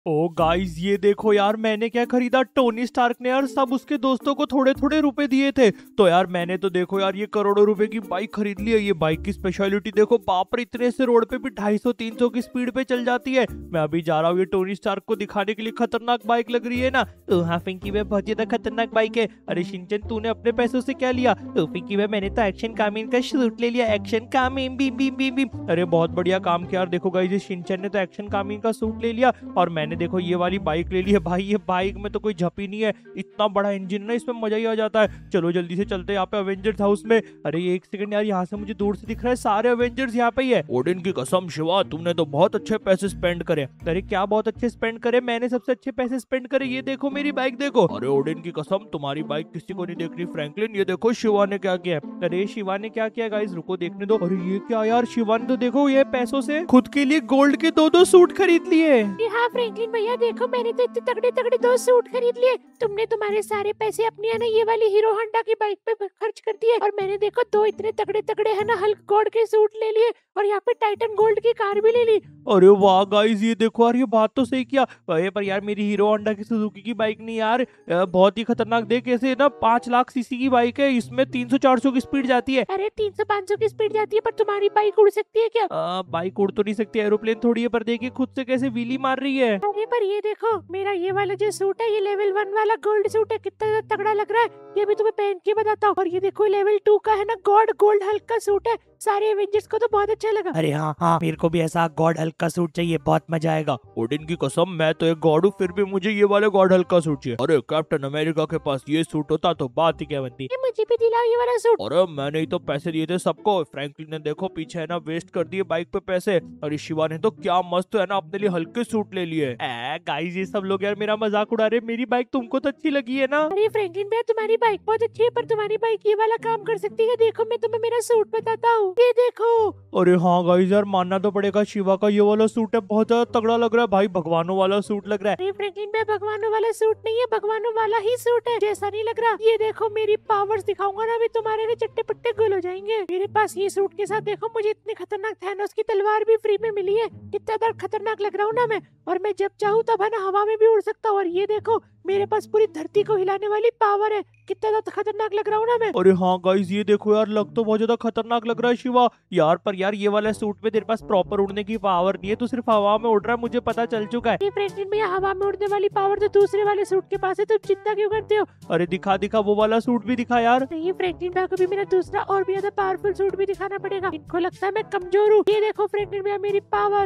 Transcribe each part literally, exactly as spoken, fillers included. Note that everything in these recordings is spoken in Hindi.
ओ गाइस, ये देखो यार, मैंने क्या खरीदा। टोनी स्टार्क ने यार सब उसके दोस्तों को थोड़े थोड़े रुपए दिए थे, तो यार मैंने तो देखो यार ये करोड़ों रुपए की बाइक खरीद ली है। ये बाइक की स्पेशलिटी देखो, बाप रे, इतने से रोड पे भी ढाई सौ तीन सौ की स्पीड पे चल जाती है। मैं अभी जा रहा हूँ ये टोनी स्टार्क को दिखाने के लिए। खतरनाक बाइक लग रही है ना? तो हाँ पिंकी भाई, बहुत ज्यादा खतरनाक बाइक है। अरे शिनचैन, तूने अपने पैसों से क्या लिया? तो पिंकी भाई, मैंने तो एक्शन कामिन का सूट ले लिया। Action coming beam beam beam beam. अरे बहुत बढ़िया काम किया यार। देखो गाइस, ये शिनचैन ने तो एक्शन कामिन का सूट ले लिया और मैंने देखो ये वाली बाइक ले ली है। भाई ये बाइक में तो कोई झप ही नहीं है, इतना बड़ा इंजन ना, इसमें मजा ही आ जाता है। चलो जल्दी से चलते हैं यहाँ पे अवेंजर्स हाउस में। अरे ये एक सेकंड यार, यहाँ से मुझे दूर से दिख रहा है सारे अवेंजर्स यहाँ पे ही है। ओडिन की कसम शिवा, तुमने तो बहुत अच्छे पैसे स्पेंड करे। अरे क्या बहुत अच्छे स्पेंड करे? मैंने सबसे अच्छे पैसे स्पेंड करे। ये देखो मेरी बाइक देखो। अरे ओडिन की कसम, तुम्हारी बाइक किसी को नहीं देख रही। फ्रैंकलिन ये देखो शिवा ने क्या किया। अरे शिवा ने क्या किया गाइस, रुको देखने दो। अरे ये क्या यार, शिवा ने तो देखो ये पैसों से खुद के लिए गोल्ड के दो दो सूट खरीद लिए। हाँ फ्रैंकलिन भैया, देखो मैंने तो इतने तगड़े तगड़े दो सूट खरीद लिए। तुमने तुम्हारे सारे पैसे अपनी है ना ये वाली हीरो होंडा की बाइक पे खर्च कर दिए, और मैंने देखो दो इतने तगड़े तगड़े है ना हल्क गॉड के सूट ले लिए, और यहाँ पे टाइटन गोल्ड की कार भी ले ली। अरे वाह गाइस, ये देखो यार, ये बात तो सही किया। अरे पर यार मेरी हीरो होंडा की सुजुकी की बाइक नहीं यार, बहुत ही खतरनाक। देख कैसे ना, पांच लाख सीसी की बाइक है, इसमें तीन सौ चार सौ की स्पीड जाती है। अरे तीन सौ पाँच सौ की स्पीड जाती है, पर तुम्हारी बाइक उड़ सकती है क्या? आ, बाइक उड़ तो नहीं सकती, एरोप्लेन थोड़ी है। पर देखिए खुद से कैसे व्हीली मार रही है। अरे पर ये देखो, मेरा ये वाला जो सूट है, ये लेवल वन वाला गोल्ड सूट है, कितना तगड़ा लग रहा है। ये भी तुम्हें पहन के बताता हूँ। और ये देखो लेवल टू का है ना गॉड गोल्ड हल्क का सूट है। सारे एवेंजर्स को तो बहुत अच्छा लगा। अरे हाँ हाँ, मेरे को भी ऐसा गॉड हल्क का सूट चाहिए, बहुत मजा आएगा। ओडिन की कसम, मैं तो एक गॉड हूँ, फिर भी मुझे ये वाले गॉड हल्क का सूट चाहिए। अरे कैप्टन अमेरिका के पास ये सूट होता तो बात ही क्या बनती। ये मुझे भी दिलाओ ये वाला सूट। अरे मैंने ही तो पैसे दिए थे सबको। फ्रैंकलिन ने देखो पीछे है ना वेस्ट कर दिए बाइक पे पैसे, और शिवा ने तो क्या मस्त है ना अपने लिए हल्के सूट ले लिए। गाइस ये सब लोग यार मेरा मजाक उड़ा रहे। मेरी बाइक तुमको तो अच्छी लगी है ना? अरे फ्रैंकलिन भैया, तुम्हारी बाइक बहुत अच्छी है, पर तुम्हारी बाइक ये वाला काम कर सकती है। देखो मैं तुम्हें मेरा सूट बताता हूँ, ये देखो। अरे हाँ गाइस यार, मानना तो पड़ेगा, शिवा का ये वाला सूट है बहुत ज्यादा तगड़ा लग रहा है भाई, भगवानों वाला सूट लग रहा है। अरे फ्रैंकलिन भैया, भगवानों वाला सूट नहीं है, भगवानों वाला ही सूट है, जैसा नहीं लग रहा। ये देखो मेरी पावर्स दिखाऊंगा ना, अभी तुम्हारे लिए चट्टे पट्टे गुल हो जाएंगे। मेरे पास ये सूट के साथ देखो, मुझे इतनी खतरनाक थैनोस की तलवार भी फ्री में मिली है। कितना ज्यादा खतरनाक लग रहा हूँ ना मैं, और मैं जब चाहूँ तब है ना हवा में भी उड़ सकता हूँ। और ये देखो मेरे पास पूरी धरती को हिलाने वाली पावर है। कितना ज्यादा खतरनाक लग रहा हूँ ना मैं। अरे हाँ गाइस, ये देखो यार, लग तो बहुत ज्यादा खतरनाक लग रहा है शिवा यार। पर यार ये वाला सूट में तेरे पास प्रॉपर उड़ने की पावर नहीं है, तो सिर्फ हवा में उड़ रहा है, मुझे पता चल चुका है। ये फ्रैंकलिन भैया, हवा में उड़ने वाली पावर तो दूसरे वाले सूट के पास है, तुम चिंता क्यों करते हो? अरे दिखा दिखा, वो वाला सूट भी दिखा यार। नहीं फ्रैंकलिन भैया को भी मेरा दूसरा और भी ज्यादा पावरफुल सूट भी दिखाना पड़ेगा। इनको लगता है मैं कमजोर हूँ। ये देखो फ्रैंकलिन भैया मेरी पावर।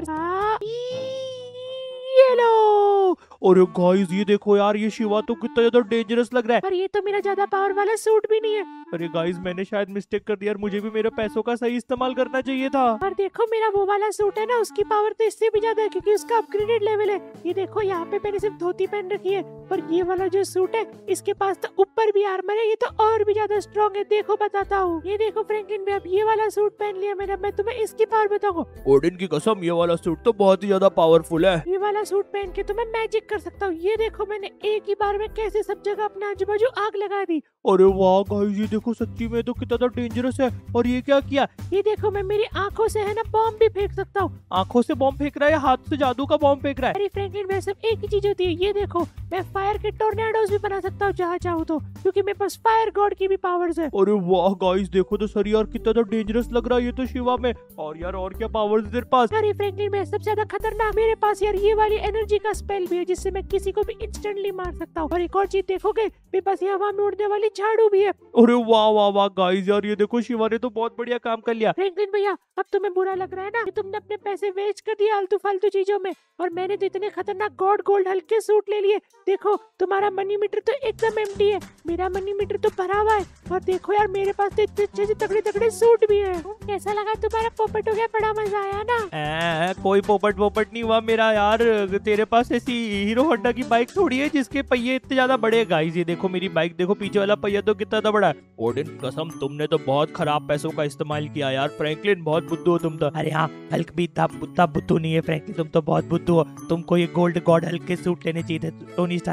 ये लो। अरे गाइस ये देखो यार, ये शिवा तो कितना ज्यादा डेंजरस लग रहा है। पर ये तो मेरा ज्यादा पावर वाला सूट भी नहीं है। अरे गाइस, मैंने शायद मिस्टेक कर दिया यार, मुझे भी मेरे पैसों का सही इस्तेमाल करना चाहिए था। और देखो मेरा वो वाला सूट है ना, उसकी पावर तो इससे भी ज्यादा है, क्योंकि उसका अपग्रेडेड लेवल है। ये देखो यहाँ पे मैंने सिर्फ धोती पहन रखी है, पर ये वाला जो सूट है इसके पास तो ऊपर भी आर्मर है, ये तो और भी ज्यादा स्ट्रॉन्ग है। देखो बताता हूँ, ये देखो फ्रैंकलिन भैया, अब ये वाला सूट पहन लिया मैंने, मैं तुम्हें इसकी पावर बताऊंगा। ओडिन की कसम, ये वाला सूट तो बहुत ही ज्यादा पावरफुल है। ये वाला सूट पहन के तो मैं मैजिक कर सकता हूँ। ये देखो मैंने एक ही बार में कैसे सब जगह अपने आजू बाजू आग लगा दी। अरे वाह गाइस, ये देखो सच्ची में तो कितना ज्यादा डेंजरस है। और ये क्या किया? ये देखो मैं मेरी आंखों से है ना बॉम्ब भी फेंक सकता हूँ। आंखों से बॉम्ब फेंक रहा है, हाथ से जादू का बॉम्ब फेंक रहा है। अरे फ्रैंकलिन भैया, सब एक ही चीज होती है। ये देखो मैं फायर के टोर्नेडोज भी बना सकता हूँ जहाँ चाहूँ तो, क्योंकि मेरे पास फायर गॉड की भी पावर्स है। अरे वाह गाइस, देखो तो सर यार, कितना ज्यादा डेंजरस लग रहा है ये तो शिवा में। और यार और क्या पावर्स है तेरे पास? अरे फ्रैंकलिन भैया, सबसे ज्यादा खतरनाक मेरे पास यार ये वाली एनर्जी का स्पेल भी है, जिससे मैं किसी को भी इंस्टेंटली मार सकता हूँ। और एक और चीज देखोगे, मेरे पास ये हवा में उड़ने वाली झाड़ू भी है। अरे वाह वाह वाह गाइस, यार ये देखो शिवा ने तो बहुत बढ़िया काम कर लिया। फ्रैंकलिन भैया, अब तुम्हें बुरा लग रहा है ना कि तुमने अपने पैसे वेस्ट कर दिए आलतू फालतू चीजों में, और मैंने तो इतने खतरनाक गॉड गोल्ड हल्के सूट ले लिए। देखो तुम्हारा मनी मीटर तो एकदम एम्प्टी है, मेरा मनी मीटर तो भरा हुआ है। और देखो यार मेरे पास तो इतने अच्छे से तगड़े तगड़े सूट भी है। कैसा लगा तुम्हारा पोपट? हो गया, बड़ा मजा आया ना? ए, कोई पोपट पोपट नहीं हुआ मेरा यार। तेरे पास ऐसी हीरो होंडा की बाइक थोड़ी है जिसके पहिए इतने ज्यादा बड़े। गाइस ये देखो मेरी बाइक देखो, पीछे वाला पहिया तो कितना ज्यादा बड़ा है। ओडिन कसम, तुमने तो बहुत खराब पैसों का इस्तेमाल किया यार। फ्रैंकलिन बहुत बुद्धू हो तुम तो। अरे हाँ, हल्क भी था, बुद्धा बुद्धू नहीं है फ्रैंकलिन, तुम तो बहुत बुद्धू हो। तुमको ये गोल्ड गॉड हल्क के सूट लेने चाहिए थे टोनी स्टार्क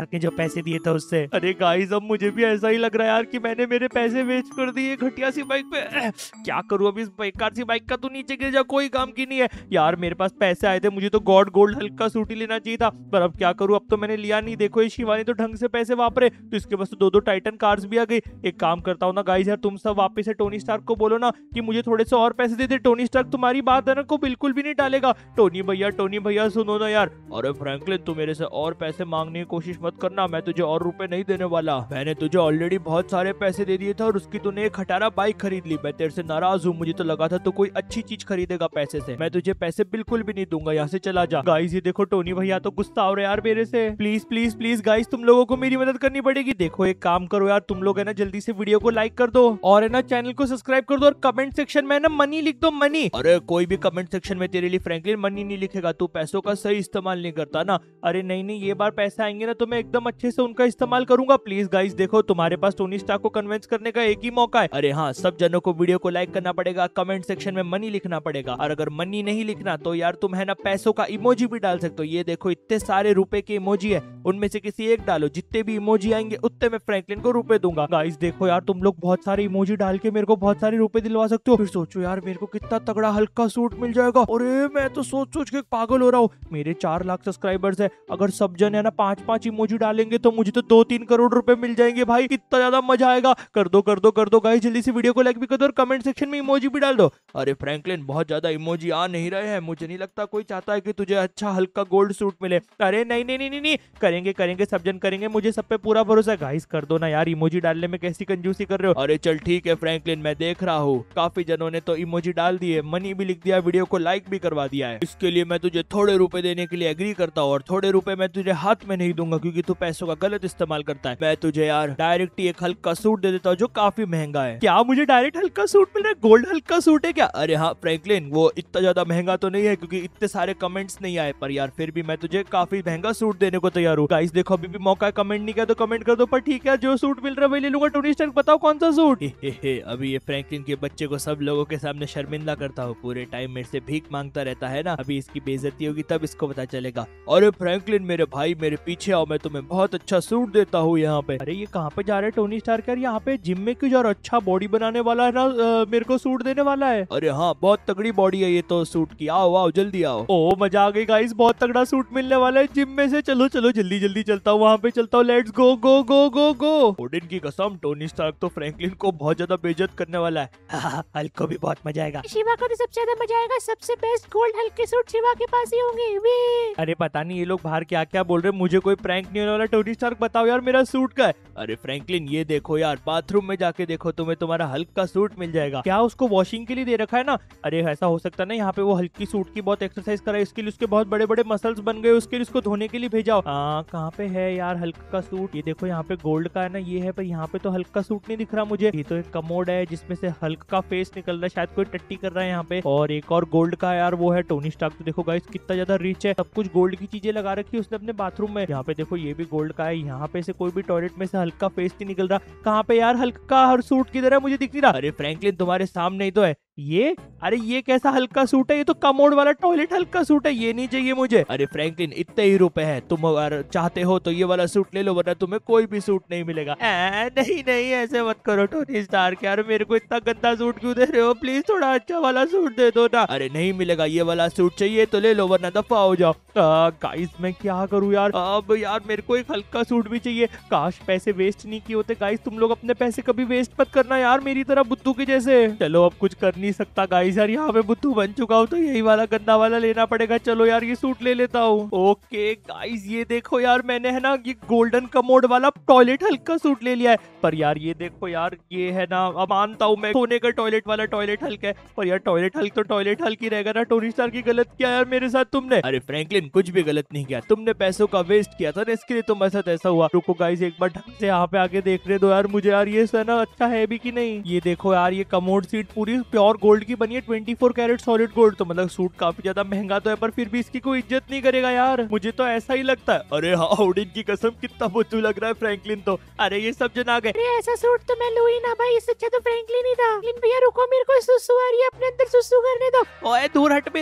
स्टार्क ने जो पैसे दिए थे उससे। अरे गाइस अब मुझे भी ऐसा ही लग रहा है यार कि मैंने मेरे पैसे वेस्ट कर दिए घटिया सी बाइक पे। क्या करूँ अब इस बेकार सी बाइक का, तो नीचे गिर जा, कोई काम की नहीं है यार। मेरे पास पैसे आए थे, मुझे तो गॉड गोल्ड हल्क का सूट ही लेना चाहिए था, पर अब क्या करूँ, अब तो मैंने लिया नहीं। देखो ये शिवानी तो ढंग से पैसे वापरे, तो इसके पास तो दो दो टाइटन कार्स भी आ गई। एक काम करता हूँ ना गाइस यार, तुम सब वापस से टोनी स्टार्क को बोलो ना कि मुझे थोड़े से और पैसे दे दे। टोनी स्टार्क तुम्हारी बात है ना को बिल्कुल भी नहीं टालेगा। टोनी भैया टोनी भैया सुनो ना यार। अरे फ्रैंकलिन तू मेरे से और पैसे मांगने की कोशिश मत करना, मैं तुझे और रुपए नहीं देने वाला। मैंने तुझे ऑलरेडी बहुत सारे पैसे दे दिए थे और उसकी तूने एक खटारा बाइक खरीद ली। मैं तेरे से नाराज हूँ, मुझे तो लगा था तो कोई अच्छी चीज खरीदेगा पैसे से। मैं तुझे पैसे बिल्कुल भी नहीं दूंगा, यहाँ से चला जा। गाइस ये देखो टोनी भैया तो गुस्सा हो रहे यार मेरे से। प्लीज प्लीज प्लीज गाइस तुम लोगों को मेरी मदद करनी पड़ेगी। देखो एक काम करो यार, तुम लोग है ना जल्दी से वीडियो को लाइक कर दो और है ना चैनल को सब्सक्राइब कर दो और कमेंट सेक्शन में ना मनी लिख दो, मनी। अरे कोई भी कमेंट सेक्शन में तेरे लिए फ्रैंकलिन मनी नहीं लिखेगा, तू पैसों का सही इस्तेमाल नहीं करता ना। अरे नहीं नहीं ये बार पैसे आएंगे ना तो मैं एकदम अच्छे से उनका इस्तेमाल करूंगा। प्लीज गाइस देखो तुम्हारे पास टोनी स्टार्क को कन्विंस करने का एक ही मौका है। अरे हाँ सब जनों को वीडियो को लाइक करना पड़ेगा, कमेंट सेक्शन में मनी लिखना पड़ेगा, और अगर मनी नहीं लिखना तो यार तुम है ना पैसों का इमोजी भी डाल सकते हो। ये देखो इतने सारे रुपए के इमोजी है, उनमें से किसी एक डालो, जितने भी इमोजी आएंगे उतने मैं फ्रैंकलिन को रुपए दूंगा। गाइस देखो यार तुम लोग बहुत सारे इमोजी डाल के मेरे को बहुत सारे रुपए दिलवा सकते हो। फिर सोचो यार मेरे को कितना तगड़ा हल्का सूट मिल जाएगा। अरे मैं तो सोच सोच के पागल हो रहा हूँ। मेरे चार लाख सब्सक्राइबर्स है, अगर सब जन है ना पांच पांच इमोजी डालेंगे तो मुझे तो दो तीन करोड़ रुपए मिल जाएंगे भाई, कितना ज्यादा मजा आएगा। कर दो कर दो कर दो गाइस, जल्दी से वीडियो को लाइक भी कर दो और कमेंट सेक्शन में इमोजी भी डाल दो। अरे फ्रैंकलिन बहुत ज्यादा इमोजी आ नहीं रहे हैं, मुझे नहीं लगता कोई चाहता है कि तुझे अच्छा हल्का गोल्ड सूट मिले। अरे नहीं नहीं नहीं नहीं करेंगे करेंगे सब जन करेंगे, मुझे सब पे पूरा भरोसा। गाइस कर दो ना यार, इमोजी डालने में कैसी कंजूसी कर रहे हो। अरे चल ठीक है फ्रैंकलिन मैं देख रहा हूँ, काफी जनों ने तो इमोजी डाल दिए, मनी भी लिख दिया, वीडियो को लाइक भी करवा दिया है। इसके लिए मैं तुझे थोड़े रुपए देने के लिए एग्री करता हूँ, और थोड़े रुपए मैं तुझे हाथ में नहीं दूंगा क्योंकि तू पैसों का गलत इस्तेमाल करता है। मैं तुझे यार डायरेक्ट ही एक हल्का सूट दे देता हूँ जो काफी महंगा है। क्या मुझे डायरेक्ट हल्का सूट मिल रहा है? गोल्ड हल्का सूट है क्या? अरे हाँ फ्रैंकलिन वो इतना ज्यादा महंगा तो नहीं है क्योंकि इतने सारे कमेंट्स नहीं आए, पर यार फिर भी मैं तुझे काफी महंगा सूट देने को तैयार हूँ। गाइस देखो अभी भी मौका है, कमेंट नहीं किया तो कमेंट कर दो, पर ठीक है जो सूट मिल रहा है वही ले लूंगा। टोनी स्टार्क बताओ कौन सा सूट? हे हे हे अभी ये फ्रैंकलिन के बच्चे को सब लोगों के सामने शर्मिंदा करता हूँ, पूरे टाइम मेरे से भीख मांगता रहता है ना, अभी इसकी बेइज्जती होगी तब इसको पता चलेगा। अरे फ्रैंकलिन मेरे भाई मेरे पीछे आओ, मैं तुम्हें बहुत अच्छा सूट देता हूँ यहाँ पे। अरे ये कहाँ पे जा रहे हैं टोनी स्टार्क यार? यहाँ पे जिम में क्यों जा रहा? अच्छा बॉडी बनाने वाला है ना, आ, मेरे को सूट देने वाला है। अरे हाँ बहुत तगड़ी बॉडी है ये तो सूट की, आओ आओ जल्दी आओ। ओ मजा आ गई गाइस, बहुत तगड़ा सूट मिलने वाला है जिम में से। चलो चलो जल्दी जल्दी चलता हूँ वहाँ पे, चलता हूँ, let's go go go go go. Odin की कसम टोनी स्टार्क तो फ्रैंकलिन को बहुत ज्यादा बेइज्जत करने वाला है। हल्क को भी बहुत मजा आएगा। शिवा को तो सबसे ज्यादा मजा आएगा, सबसे बेस्ट गोल्ड हल्के सूट शिवा के पास ही होंगे। वे अरे पता नहीं ये लोग बाहर क्या क्या बोल रहे हैं, मुझे कोई प्रैंक नहीं होने वाला। टोनी स्टार्क बताओ यार मेरा सूट का है। अरे फ्रैंकलिन ये देखो यार, बाथरूम में जाके देखो तुम्हें तुम्हारा हल्क का सूट मिल जाएगा। क्या उसको वॉशिंग के लिए दे रखा है ना? अरे ऐसा हो सकता है ना यहाँ पे वो हल्की सूट की बहुत एक्सरसाइज करा है, इसके लिए उसके बहुत बड़े बड़े मसल्स बन गए, उसके लिए उसको धोने के लिए भेजा। कहाँ पे है यार हल्क का सूट? ये देखो यहाँ पे गोल्ड का है ना, ये है, पर यहाँ पे तो हल्क का सूट नहीं दिख रहा मुझे। ये तो एक कमोड है जिसमें से हल्क का फेस निकल रहा है, शायद कोई टट्टी कर रहा है यहाँ पे। और एक और गोल्ड का यार वो है टोनी स्टार्क। तो देखो गाइस कितना ज्यादा रिच है, सब कुछ गोल्ड की चीजें लगा रखी है उसने अपने बाथरूम में। यहाँ पे देखो ये भी गोल्ड का है, यहाँ पे से कोई भी टॉयलेट में से हल्क का फेस नहीं निकल रहा। कहाँ पे यार हल्क का हर सूट किधर है? मुझे दिख नहीं रहा। अरे फ्रैंकलिन तुम्हारे सामने ही तो है ये। अरे ये कैसा हल्का सूट है? ये तो कमोड वाला टॉयलेट हल्का सूट है, ये नहीं चाहिए मुझे। अरे फ्रैंकलिन इतने ही रुपए हैं, तुम अगर चाहते हो तो ये वाला सूट ले लो, वरना तुम्हें कोई भी सूट नहीं मिलेगा। ए, नहीं नहीं ऐसे मत करो टोनी स्टार्क यार, मेरे को इतना गंदा सूट क्यों दे रहे हो? प्लीज थोड़ा अच्छा वाला सूट दे दो ना। अरे नहीं मिलेगा, ये वाला सूट चाहिए तो ले लो वरना दफा हो जाओ। गाइस मैं क्या करूँ यार, अब यार मेरे को एक हल्का सूट भी चाहिए। काश पैसे वेस्ट नहीं किए होते। गाइस तुम लोग अपने पैसे कभी वेस्ट मत करना यार मेरी तरह बुद्धू के जैसे। चलो अब कुछ कर नहीं सकता गाइस यार, यहाँ पे बुद्धू बन चुका हूँ तो यही वाला गंदा वाला लेना पड़ेगा। चलो यार ये सूट ले लेता हूँ। ओके गाइस ये देखो यार मैंने है ना ये गोल्डन कमोड वाला टॉयलेट हल्का सूट ले लिया है, पर यार ये देखो यार ये है ना, अब मानता हूँ मैं सोने का टॉयलेट वाला टॉयलेट हल्का है, पर यार टॉयलेट हल्क तो टॉयलेट हल्क ही रहेगा ना। टोनी स्टार्क की गलत किया यार मेरे साथ तुमने। अरे फ्रैंकलिन कुछ भी गलत नहीं किया, तुमने पैसों का वेस्ट किया था ना, इसके लिए तुम्हारे साथ ऐसा हुआ। रुको गाइस एक बार ढंग से यहाँ पे आके देख रहे दो यार मुझे यार, ये ना अच्छा है भी कि नहीं। ये देखो यार ये कमोड सीट पूरी प्योर गोल्ड की बनी है, twenty four carat solid gold. तो मतलब सूट काफी ज्यादा महंगा तो है, पर फिर भी इसकी कोई इज्जत नहीं करेगा यार, मुझे तो ऐसा ही लगता है। अरे हाँ ओडिन की कसम कितना बुद्धू लग रहा है फ्रैंकलिन तो। अरे ये सब जन आ गए। अरे ऐसा सूट तो मैं लूँ ही ना भाई, इससे अच्छा तो फ्रैंकलिन ही था। लेकिन भैया रुको, मेरे को सुसु आ रही है, अपने अंदर सुसु करने दो। ओए दूर हट मेरे से।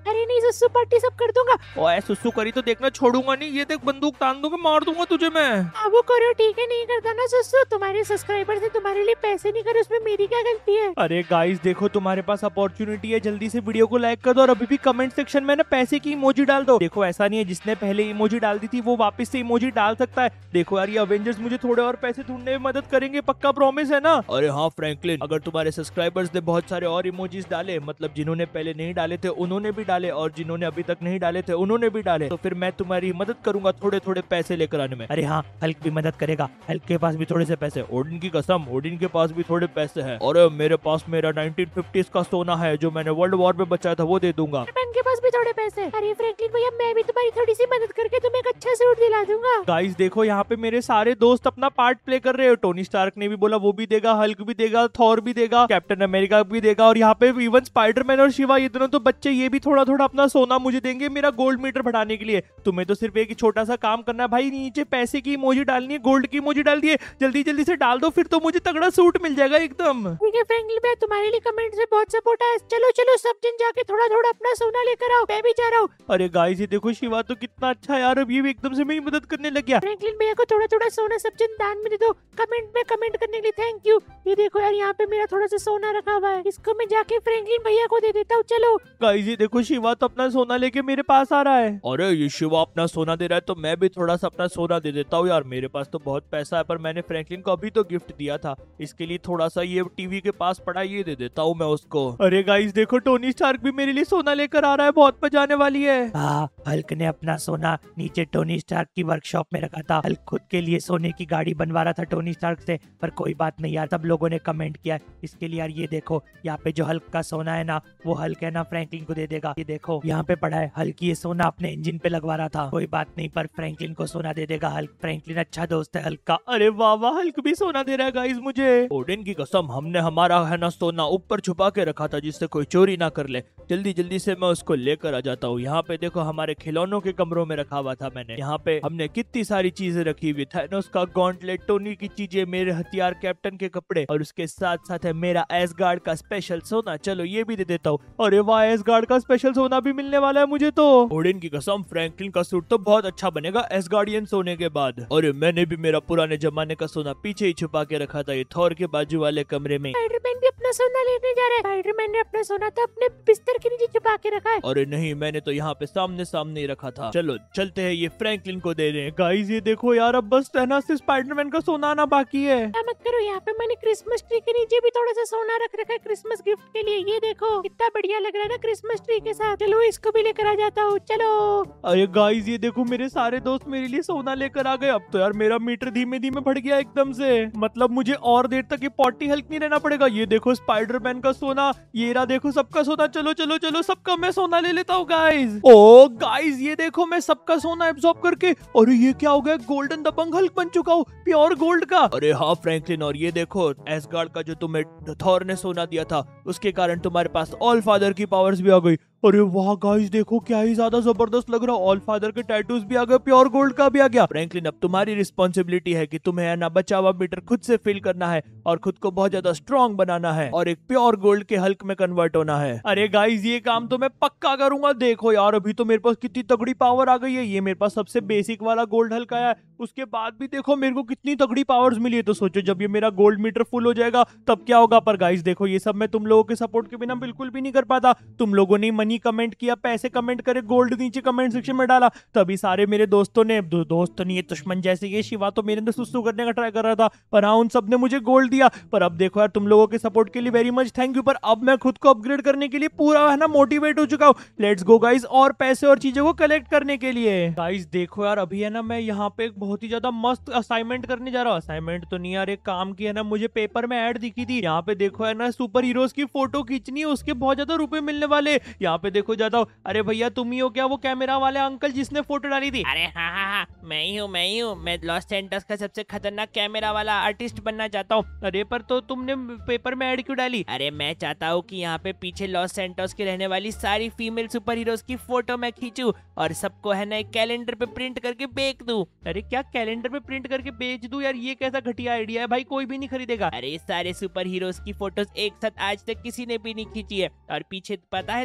अरे नहीं सुसु, पार्टी सब कर दूंगा। ओए सुसु करी तो देखना छोड़ूंगा नहीं, ये देख बंदूक तान दूंगा, मार दूंगा तुझे मैं। अब वो करो ठीक है, नहीं करता ना सुसु, तुम्हारे सब्सक्राइबर से तुम्हारे लिए पैसे नहीं करे, उसमें मेरी क्या गलती है। अरे गाइस देखो तुम्हारे पास अपॉर्चुनिटी है, जल्दी से वीडियो को लाइक कर दो और अभी भी कमेंट सेक्शन में ना पैसे की इमोजी डाल दो। देखो ऐसा नहीं है जिसने पहले इमोजी डाल दी थी वो वापस से इमोजी डाल सकता है। देखो यार ये अवेंजर्स मुझे थोड़े और पैसे ढूंढने में मदद करेंगे, पक्का प्रॉमिस है ना। अरे हाँ फ्रैंकलिन, अगर तुम्हारे सब्सक्राइबर्स ने बहुत सारे और इमोजीज डाले, मतलब जिन्होंने पहले नहीं डाले थे उन्होंने भी डाले और जिन्होंने अभी तक नहीं डाले थे उन्होंने भी डाले, तो फिर मैं तुम्हारी मदद करूंगा थोड़े थोड़े पैसे लेकर आने में। अरे हाँ हल्क भी मदद करेगा, हल्क के पास भी थोड़े से पैसे, ओडिन की कसम ओडिन के पास भी थोड़े पैसे हैं। और मेरे पास मेरा नाइनटीन फिफ्टीज़ का सोना है जो मैंने वर्ल्ड वॉर में बचाया था, वो दे दूंगा। के पास भी थोड़े पैसे। अरे फ्रैंकलिन भैया मैं भी तुम्हारी थोड़ी सी मदद करके तुम्हें एक अच्छा सूट दिला दूंगा। गाइस देखो यहाँ पे मेरे सारे दोस्त अपना पार्ट प्ले कर रहे हो। टोनी स्टार्क ने भी बोला वो भी देगा, हल्क भी देगा, थॉर भी देगा, कैप्टन अमेरिका भी देगा और यहाँ पे इवन स्पाइडरमैन और शिवा ये दोनों तो बच्चे ये भी थोड़ा थोड़ा अपना सोना मुझे देंगे मेरा गोल्ड मीटर बढ़ाने के लिए। तुम्हें तो सिर्फ एक छोटा सा काम करना है भाई, नीचे पैसे की इमोजी डालनी है, गोल्ड की इमोजी डाल दिए, जल्दी जल्दी से डाल दो फिर तो मुझे तगड़ा सूट मिल जाएगा एकदम। ठीक है फ्रैंकलिन भैया तुम्हारे लिए कमेंट से बहुत सपोर्ट है। चलो चलो सब जन जाके थोड़ा थोड़ा अपना सोना लेकर आओ, मैं भी जा रहा हूँ। अरे गाइस ये देखो शिवा तो कितना अच्छा यार, अब ये भी एकदम से मेरी मदद करने लग गया। फ्रैंकलिन भैया को थोड़ा थोड़ा सोना सब जन दान में दे दो, कमेंट में कमेंट करने के लिए थैंक यू। ये देखो यार यहाँ पे मेरा थोड़ा सा सोना रखा हुआ है, इसको मैं जाके फ्रैंकलिन भैया को दे देता हूँ। चलो गाइस ये देखो शिवा तो अपना सोना लेके मेरे पास आ रहा है। अरे ये शिवा अपना सोना दे रहा है तो मैं भी थोड़ा सा अपना सोना दे देता हूँ यार, मेरे पास तो बहुत पैसा है पर मैंने फ्रैंकलिन को अभी तो गिफ्ट दिया था, इसके लिए थोड़ा सा ये टीवी के पास पड़ा ये दे देता हूँ मैं उसको। अरे गाइस देखो टोनी स्टार्क भी मेरे लिए सोना लेकर आ रहा है, बहुत मजा आने वाली है। हाँ हल्क ने अपना सोना नीचे टोनी स्टार्क की वर्कशॉप में रखा था। हल्क खुद के लिए सोने की गाड़ी बनवा रहा था टोनी स्टार्क से, पर कोई बात नहीं यार, सब लोगों ने कमेंट किया इसके लिए यार। ये देखो यहाँ पे जो हल्क का सोना है ना वो हल्क है ना फ्रैंकलिन को दे देगा। ये देखो यहाँ पे पड़ा है, हल्क ये सोना अपने इंजन पे लगवा रहा था, कोई बात नहीं पर फ्रैंकलिन को सोना दे देगा हल्क। फ्रैंकलिन अच्छा दोस्त है हल्क का। अरे वाह वाह हल्क भी सोना दे रहा है गाइस मुझे। ओडिन की कसम हमने हमारा है ना सोना ऊपर छुपा के रखा था जिससे कोई चोरी ना कर ले, जल्दी जल्दी से मैं उसको लेकर आ जाता हूँ। यहाँ पे देखो हमारे खिलौनों के कमरों में रखा हुआ था मैंने, यहाँ पे हमने कितनी सारी चीजें रखी हुई, थैनोस का गॉन्टलेट, टोनी की चीजें, मेरे हथियार, कैप्टन के कपड़े और उसके साथ साथ है मेरा एसगार्ड का स्पेशल सोना। चलो ये भी दे देता हूँ। अरे वाह एसगार्ड का स्पेशल सोना भी मिलने वाला है मुझे तो। ओडिन की कसम फ्रैंकलिन का सूट तो बहुत अच्छा बनेगा एसगार्डियन सोने के बाद। अरे मैंने भी मेरा पुराने जमाने का सोना पीछे ही छुपा के रखा था, ये थॉर के बाजू वाले कमरे में। स्पाइडरमैन भी अपना सोना लेने जा रहा है। स्पाइडरमैन ने अपना सोना तो अपने बिस्तर के नीचे छुपा के रखा है। अरे नहीं मैंने तो यहाँ पे सामने सामने ही रखा था। चलो चलते हैं, ये फ्रैंकलिन को दे रहे हैं। गाइस ये देखो यार अब बस रहना से स्पाइडरमैन का सोना आना बाकी है। मत करो, यहाँ पे मैंने क्रिसमस ट्री के नीचे भी थोड़ा सा सोना रख रखा है क्रिसमस गिफ्ट के लिए। ये देखो कितना बढ़िया लग रहा है ना क्रिसमस ट्री के साथ। चलो इसको भी लेकर आ जाता हूँ। चलो अरे गाइस ये देखो मेरे सारे दोस्त मेरे लिए सोना लेकर आ गए। अब तो यार मेरा मीटर धीमे धीमे बढ़ गया एकदम से, मतलब मुझे और देर तक ये पॉटी हल्क नहीं रहना पड़ेगा। ये देखो स्पाइडरमैन का सोना, ये रहा देखो सबका सोना। चलो चलो चलो सबका मैं सोना ले लेता हूँ गाइस। ओ गाइस ये देखो मैं सबका सोना एब्जॉर्ब करके, अरे ये क्या हो गया, गोल्डन दबंग हल्क बन चुका हूँ प्योर गोल्ड का। अरे हाँ फ्रैंकलिन, और ये देखो एसगार्ड का जो तुम्हें थॉर ने सोना दिया था उसके कारण तुम्हारे पास ऑल फादर की पावर्स भी आ गई। अरे वाह गाइस देखो क्या ही ज्यादा जबरदस्त लग रहा है, ऑल फादर के टैटूज भी आ गए, प्योर गोल्ड का भी आ गया। फ्रैंकलिन अब तुम्हारी रिस्पॉन्सिबिलिटी है कि तुम्हें है ना बचा हुआ मीटर खुद से फिल करना है और खुद को बहुत ज्यादा स्ट्रॉन्ग बनाना है और एक प्योर गोल्ड के हल्क में कन्वर्ट होना है। अरे गाइस ये काम तो मैं पक्का करूंगा। देखो यार अभी तो मेरे पास कितनी तगड़ी पावर आ गई है, ये मेरे पास सबसे बेसिक वाला गोल्ड हल्क आया है, उसके बाद भी देखो मेरे को कितनी तगड़ी पावर्स मिली है। तो सोचो जब ये मेरा गोल्ड मीटर फुल हो जाएगा तब क्या होगा। पर गाइस देखो ये सब मैं तुम लोगों के सपोर्ट के बिना बिल्कुल भी नहीं कर पाता। तुम लोगों ने मनी कमेंट किया, पैसे कमेंट करे, गोल्ड नीचे कमेंट सेक्शन में डाला, तभी सारे मेरे दोस्तों ने, दो, दोस्त तो नहीं है दुश्मन जैसे, ये शिवा तो मेरे अंदर सुसु करने का ट्राई कर रहा था पर हाँ उन सब ने मुझे गोल्ड दिया। पर अब देखो यार तुम लोगों के सपोर्ट के लिए वेरी मच थैंक यू। पर अब मैं खुद को अपग्रेड करने के लिए पूरा है ना मोटिवेट हो चुका हूँ। लेट्स गो गाइस और पैसे और चीजों को कलेक्ट करने के लिए। गाइस देखो यार अभी है ना मैं यहाँ पे एक बहुत ही ज्यादा मस्त असाइनमेंट करने जा रहा हूँ। असाइनमेंट तो नहीं यार, एक काम की है ना, मुझे पेपर में ऐड दिखी थी, यहाँ पे देखो है ना सुपर हीरोज की फोटो खींचनी है, उसके बहुत ज्यादा रुपए मिलने वाले। यहाँ पे देखो जाता हूँ। अरे भैया तुम ही हो क्या वो कैमरा वाले अंकल जिसने फोटो डाली थी? अरे हाँ हाँ हाँ मैं ही हूँ मैं ही हूँ मैं लॉस सेंटर्स का सबसे खतरनाक कैमरा वाला आर्टिस्ट बनना चाहता हूँ। अरे पर तो तुमने पेपर में ऐड क्यों डाली? अरे मैं चाहता हूँ कि यहाँ पे पीछे लॉस सेंटर्स के रहने वाली सारी फीमेल सुपर हीरोज की फोटो मैं खींचूं और सबको है ना एक कैलेंडर पे प्रिंट करके बेच दूं। अरे क्या कैलेंडर पे प्रिंट करके बेच दूं यार? ये कैसा घटिया आइडिया है भाई, कोई भी नहीं खरीदेगा। अरे सारे सुपर हीरोज की फोटोज एक साथ आज तक किसी ने भी नहीं खींची है। और पीछे पता है तुम्हें कौन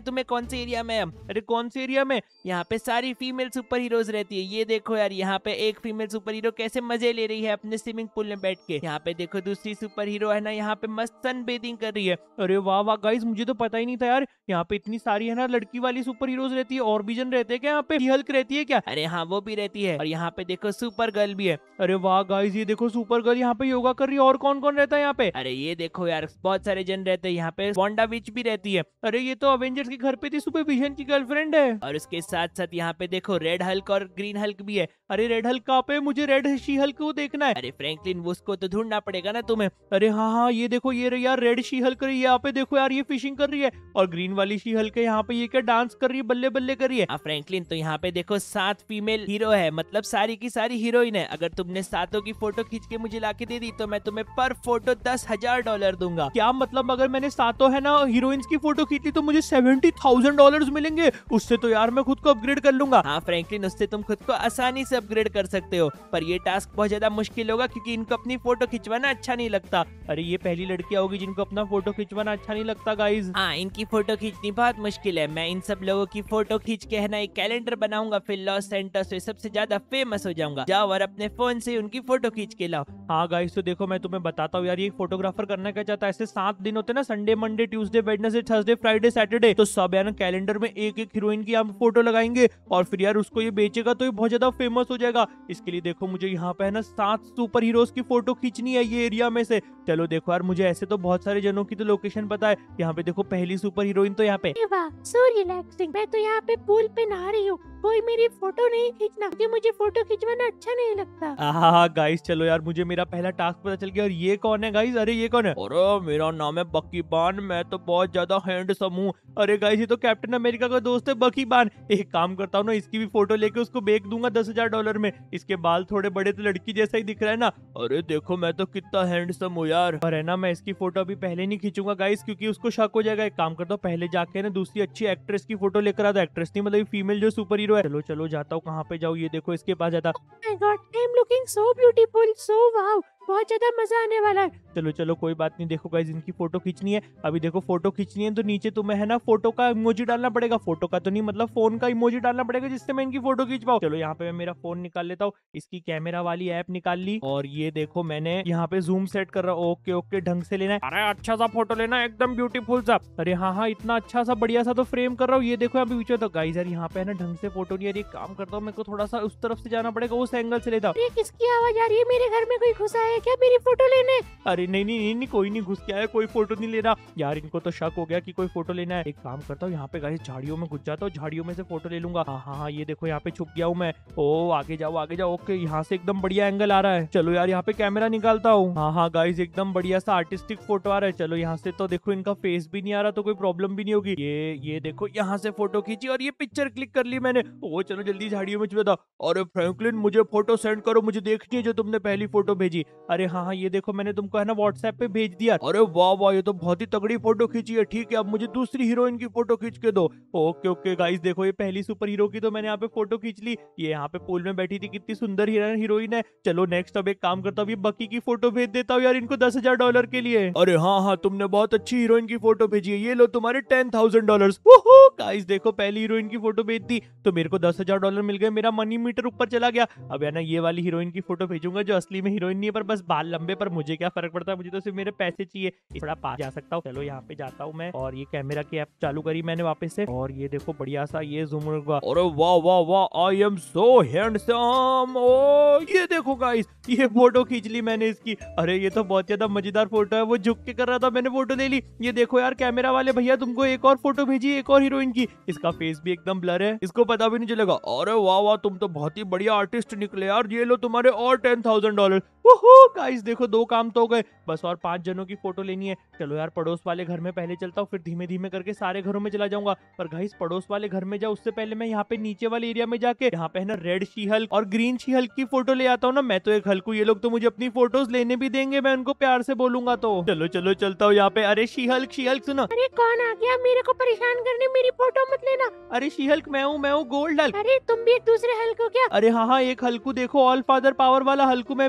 कौन से एरिया में हम। अरे कौन से एरिया में? यहाँ पे सारी फीमेल सुपर हीरोज रहती है। ये देखो यार, यहाँ पे एक फीमेल सुपर हीरो कैसे मजे ले रही है अपने स्विमिंग पूल में बैठ के। यहाँ पे देखो दूसरी सुपर हीरो है ना, यहाँ पे मस्त सन बेदिंग कर रही है। अरे वाह वाह गाइस, मुझे तो पता ही नहीं था यार, यहाँ पे इतनी सारी है ना लड़की वाली सुपर हीरोज रहती है। और भी जन रहते हैं क्या यहाँ पे? हल्क रहती है क्या? अरे हाँ, वो भी रहती है। और यहाँ पे देखो सुपर गर्ल भी है। अरे वाह गाइस, ये देखो सुपर गर्ल यहाँ पे योगा कर रही है। और कौन कौन रहता है यहाँ पे? अरे ये देखो यार, बहुत सारे जन रहते हैं यहाँ पे। वांडा विच भी रहती है। अरे ये तो अवेंजर्स के घर पे थी, सुपर विजन की गर्लफ्रेंड है। और उसके साथ साथ यहाँ पे देखो रेड हल्क और ग्रीन हल्क भी है। अरे रेड हल्क कहाँ पे? मुझे रेड शी हल्क को देखना है। अरे फ्रैंकलिन, वो उसको तो ढूंढना पड़ेगा ना तुम्हें। अरे हाँ हाँ, ये देखो ये रही यार रेड शी हल्क रही है यहाँ पे। देखो यार, ये फिशिंग कर रही है। और ग्रीन वाली शी हल्क है यहाँ पे, ये क्या डांस कर रही है, बल्ले बल्ले कर रही है। हाँ फ्रैंकलिन, तो यहाँ पे देखो सात फीमेल हीरो है, मतलब सारी की सारी हीरोइन है। अगर तुमने सातों की फोटो खींच के मुझे लाके दे दी तो मैं तुम्हें पर फोटो दस हजार डॉलर दूंगा। क्या मतलब? अगर मैंने सातों है ना हीरोइंस की फोटो खींची तो मुझे सेवेंटी थाउजेंड डॉलर मिलेंगे? उससे तो यार मैं खुद को अपग्रेड कर लूंगा। हाँ फ्रैंकलिन, उससे तुम खुद को आसानी से अपग्रेड कर सकते हो, पर ये टास्क बहुत ज्यादा मुश्किल होगा क्योंकि इनको अपनी फोटो खिंचवाना अच्छा नहीं लगता। अरे ये पहली लड़कियां होगी जिनको अपना फोटो खिंचवाना अच्छा नहीं लगता गाइज। हाँ, इनकी फोटो खींचनी बहुत मुश्किल है। मैं इन सब लोगों की फोटो खींच के है ना एक कैलेंडर बनाऊंगा, फिर लॉस सेंटर्स में सबसे ज्यादा फेमस हो जाऊंगा। जाओ और अपने फोन से उनकी फोटो खींच के लाओ। हाँ गाइस, तो देखो मैं तुम्हें बताता हूँ यार, ये फोटोग्राफर करना क्या चाहता है। ऐसे सात दिन होते हैं ना, Sunday Monday Tuesday Wednesday Thursday Friday Saturday, तो सब यार कैलेंडर में एक एक हीरोइन की आप फोटो लगाएंगे और फिर यार उसको ये बेचेगा तो ये बहुत ज्यादा फेमस हो जाएगा। इसके लिए देखो मुझे यहाँ पे है ना सात सुपर हीरोज की फोटो खींचनी है ये एरिया में से। चलो देखो यार, मुझे ऐसे तो बहुत सारे जनों की तो लोकेशन पता है। यहाँ पे देखो पहली सुपर हीरोइन तो यहाँ पे। वाह, सो रिलैक्सिंग। मैं तो यहाँ पे पूल पे नहा रही हूँ, कोई मेरी फोटो नहीं खींचना क्योंकि मुझे फोटो खिंचवाना अच्छा नहीं लगता। हाँ गाइस, चलो यार, मुझे मेरा पहला टास्क पता चल गया। और ये कौन है गाइस? अरे ये कौन है? अरे मेरा नाम है बकी बान, मैं तो बहुत ज्यादा हैंडसम हूँ। अरे गाइस, ये तो कैप्टन अमेरिका का दोस्त है बकी बान। एक काम करता हूँ ना, इसकी भी फोटो लेके उसको बेच दूंगा दस हजार डॉलर में। इसके बाल थोड़े बड़े तो लड़की जैसा ही दिख रहा है ना। अरे देखो मैं तो कितना हैंडसम हूँ यार। और है ना, मैं इसकी फोटो अभी पहले नहीं खींचूंगा गाइस क्योंकि उसको शक हो जाएगा। एक काम करता हूँ, पहले जाके ना दूसरी अच्छी एक्ट्रेस की फोटो लेकर आता। एक्ट्रेस नहीं मतलब फीमेल जो सुपर हीरो है। चलो चलो जाता हूँ, कहाँ पे जाऊँ? ये देखो इसके पास जाता। My god, I am looking so beautiful, so wow, बहुत ज्यादा मजा आने वाला है। चलो चलो कोई बात नहीं। देखो गाइस, इनकी फोटो खींचनी है। अभी देखो फोटो खींचनी है तो नीचे तुम्हें है ना फोटो का इमोजी डालना पड़ेगा। फोटो का तो नहीं, मतलब फोन का इमोजी डालना पड़ेगा जिससे मैं इनकी फोटो खींच पाऊँ। चलो यहाँ पे मैं मेरा फोन निकाल लेता हूँ, इसकी कैमरा वाली ऐप निकाल ली और ये देखो मैंने यहाँ पे जूम सेट कर रहा हूँ। ओके ओके, ढंग से लेना है। अरे अच्छा सा फोटो लेना, एकदम ब्यूटीफुल सा। अरे हाँ हाँ, इतना अच्छा सा बढ़िया सा तो फ्रेम कर रहा हूँ। ये देखो अभी पीछे तो गाइस यार, यहाँ पे है ना ढंग से फोटो नहीं आ रही। एक काम करता हूँ, मेरे को थोड़ा सा उस तरफ से जाना पड़ेगा, उस एंगल से लेता हूँ। ये किसकी आवाज आ रही है? मेरे घर में कोई घुसा है क्या मेरी फोटो लेने? अरे नहीं नहीं नहीं नहीं, कोई नहीं घुस के आया, कोई फोटो नहीं लेना यार। इनको तो शक हो गया कि कोई फोटो लेना है। एक काम करता हूँ, यहाँ पे गाइस झाड़ियों में घुस जाता हूँ, झाड़ियों में से फोटो ले लूंगा। हाँ हाँ हाँ, ये देखो यहाँ पे छुप गया हूँ मैं। ओ आगे जाओ आगे जाओ। ओके, यहाँ से एकदम बढ़िया एंगल आ रहा है। चलो यार, यहाँ पे कैमरा निकालता हूँ। हाँ हाँ गाइस, एकदम बढ़िया सा आर्टिस्टिक फोटो आ रहा है। चलो यहाँ से तो देखो इनका फेस भी नहीं आ रहा तो कोई प्रॉब्लम भी नहीं होगी। ये ये देखो यहाँ से फोटो खींची और ये पिक्चर क्लिक कर ली मैंने। ओ चलो जल्दी झाड़ियों में छुपा था। अरे फ्रैंकलिन, मुझे फोटो सेंड करो, मुझे देखनी है जो तुमने पहली फोटो भेजी। अरे हाँ हाँ, ये देखो मैंने तुमको है ना व्हाट्सएप पे भेज दिया। अरे वाह वाह, ये तो बहुत ही तगड़ी फोटो खींची है। ठीक है, अब मुझे दूसरी हीरोइन की फोटो खींच के दो। ओके ओके गाइस, देखो ये पहली सुपर हीरो की तो मैंने यहाँ पे फोटो खींच ली। ये यहाँ पे पूल में बैठी थी, कितनी सुंदर हीरोइन है। चलो नेक्स्ट अब एक काम करता हूँ, ये बकी की फोटो भेज देता हूँ यार इनको दस हजार डॉलर के लिए। अरे हाँ हाँ, तुमने बहुत अच्छी हीरोइन की फोटो भेजी है, ये लो तुम्हारे टेन थाउजेंड डॉलर। गाइस देखो, पहली हीरोइन की फोटो भेज दी तो मेरे को दस हजार डॉलर मिल गए, मेरा मनी मीटर ऊपर चला गया। अब है ना ये वाली हीरोइन की फोटो भेजूंगा जो असली में हीरोइन नहीं है, पर बस बाल लंबे, पर मुझे क्या फर्क पड़ता है, मुझे तो सिर्फ मेरे पैसे चाहिए। थोड़ा पास जा सकता हूँ। चलो यहाँ पे जाता हूँ मैं और ये कैमरा की ऐप चालू करी मैंने वापस से और ये देखो बढ़िया सा ये जूम होगा। अरे वाह वाह वाह, आई एम सो हैंडसम। ओ ये देखो गाइस, ये फोटो खींच ली मैंने इसकी। अरे ये तो बहुत ज्यादा मजेदार फोटो है। वो झुक के कर रहा था, मैंने फोटो ले ली। ये देखो यार कैमरा वाले भैया, तुमको एक और फोटो भेजी, एक और हीरोइन की। इसका फेस भी एकदम ब्लर है, इसको पता भी नहीं चलेगा। अरे वाह वाह, तुम तो बहुत ही बढ़िया आर्टिस्ट निकले यार। ये लो तुम्हारे और टेन थाउजेंड डॉलर। गाइस देखो, दो काम तो हो गए, बस और पांच जनों की फोटो लेनी है। चलो यार पड़ोस वाले घर में पहले चलता हूँ, फिर धीमे धीमे करके सारे घरों में चला जाऊंगा। पर गाइस पड़ोस वाले घर में जाओ उससे पहले मैं यहाँ पे नीचे वाले एरिया में जाके यहाँ पे है ना रेड शी हल्क और ग्रीन शी हल्क की फोटो ले आता हूँ ना। मैं तो एक हल्क हूँ, ये लोग तो मुझे अपनी फोटोज लेने भी देंगे, मैं उनको प्यार से बोलूंगा तो। चलो चलो चलता हूँ यहाँ पे। अरे शी हल्क शी हल्क सुनो। अरे कौन आ गया? मेरे को परेशान करने, मेरी फोटो मत लेना। अरे शी हल्क मैं हूँ, मैं हूँ गोल्ड हल्क। अरे तुम भी एक दूसरे हल्क हो क्या? अरे हाँ हाँ, एक हल्कू देखो, ऑल फादर पावर वाला हल्कू मैं भी।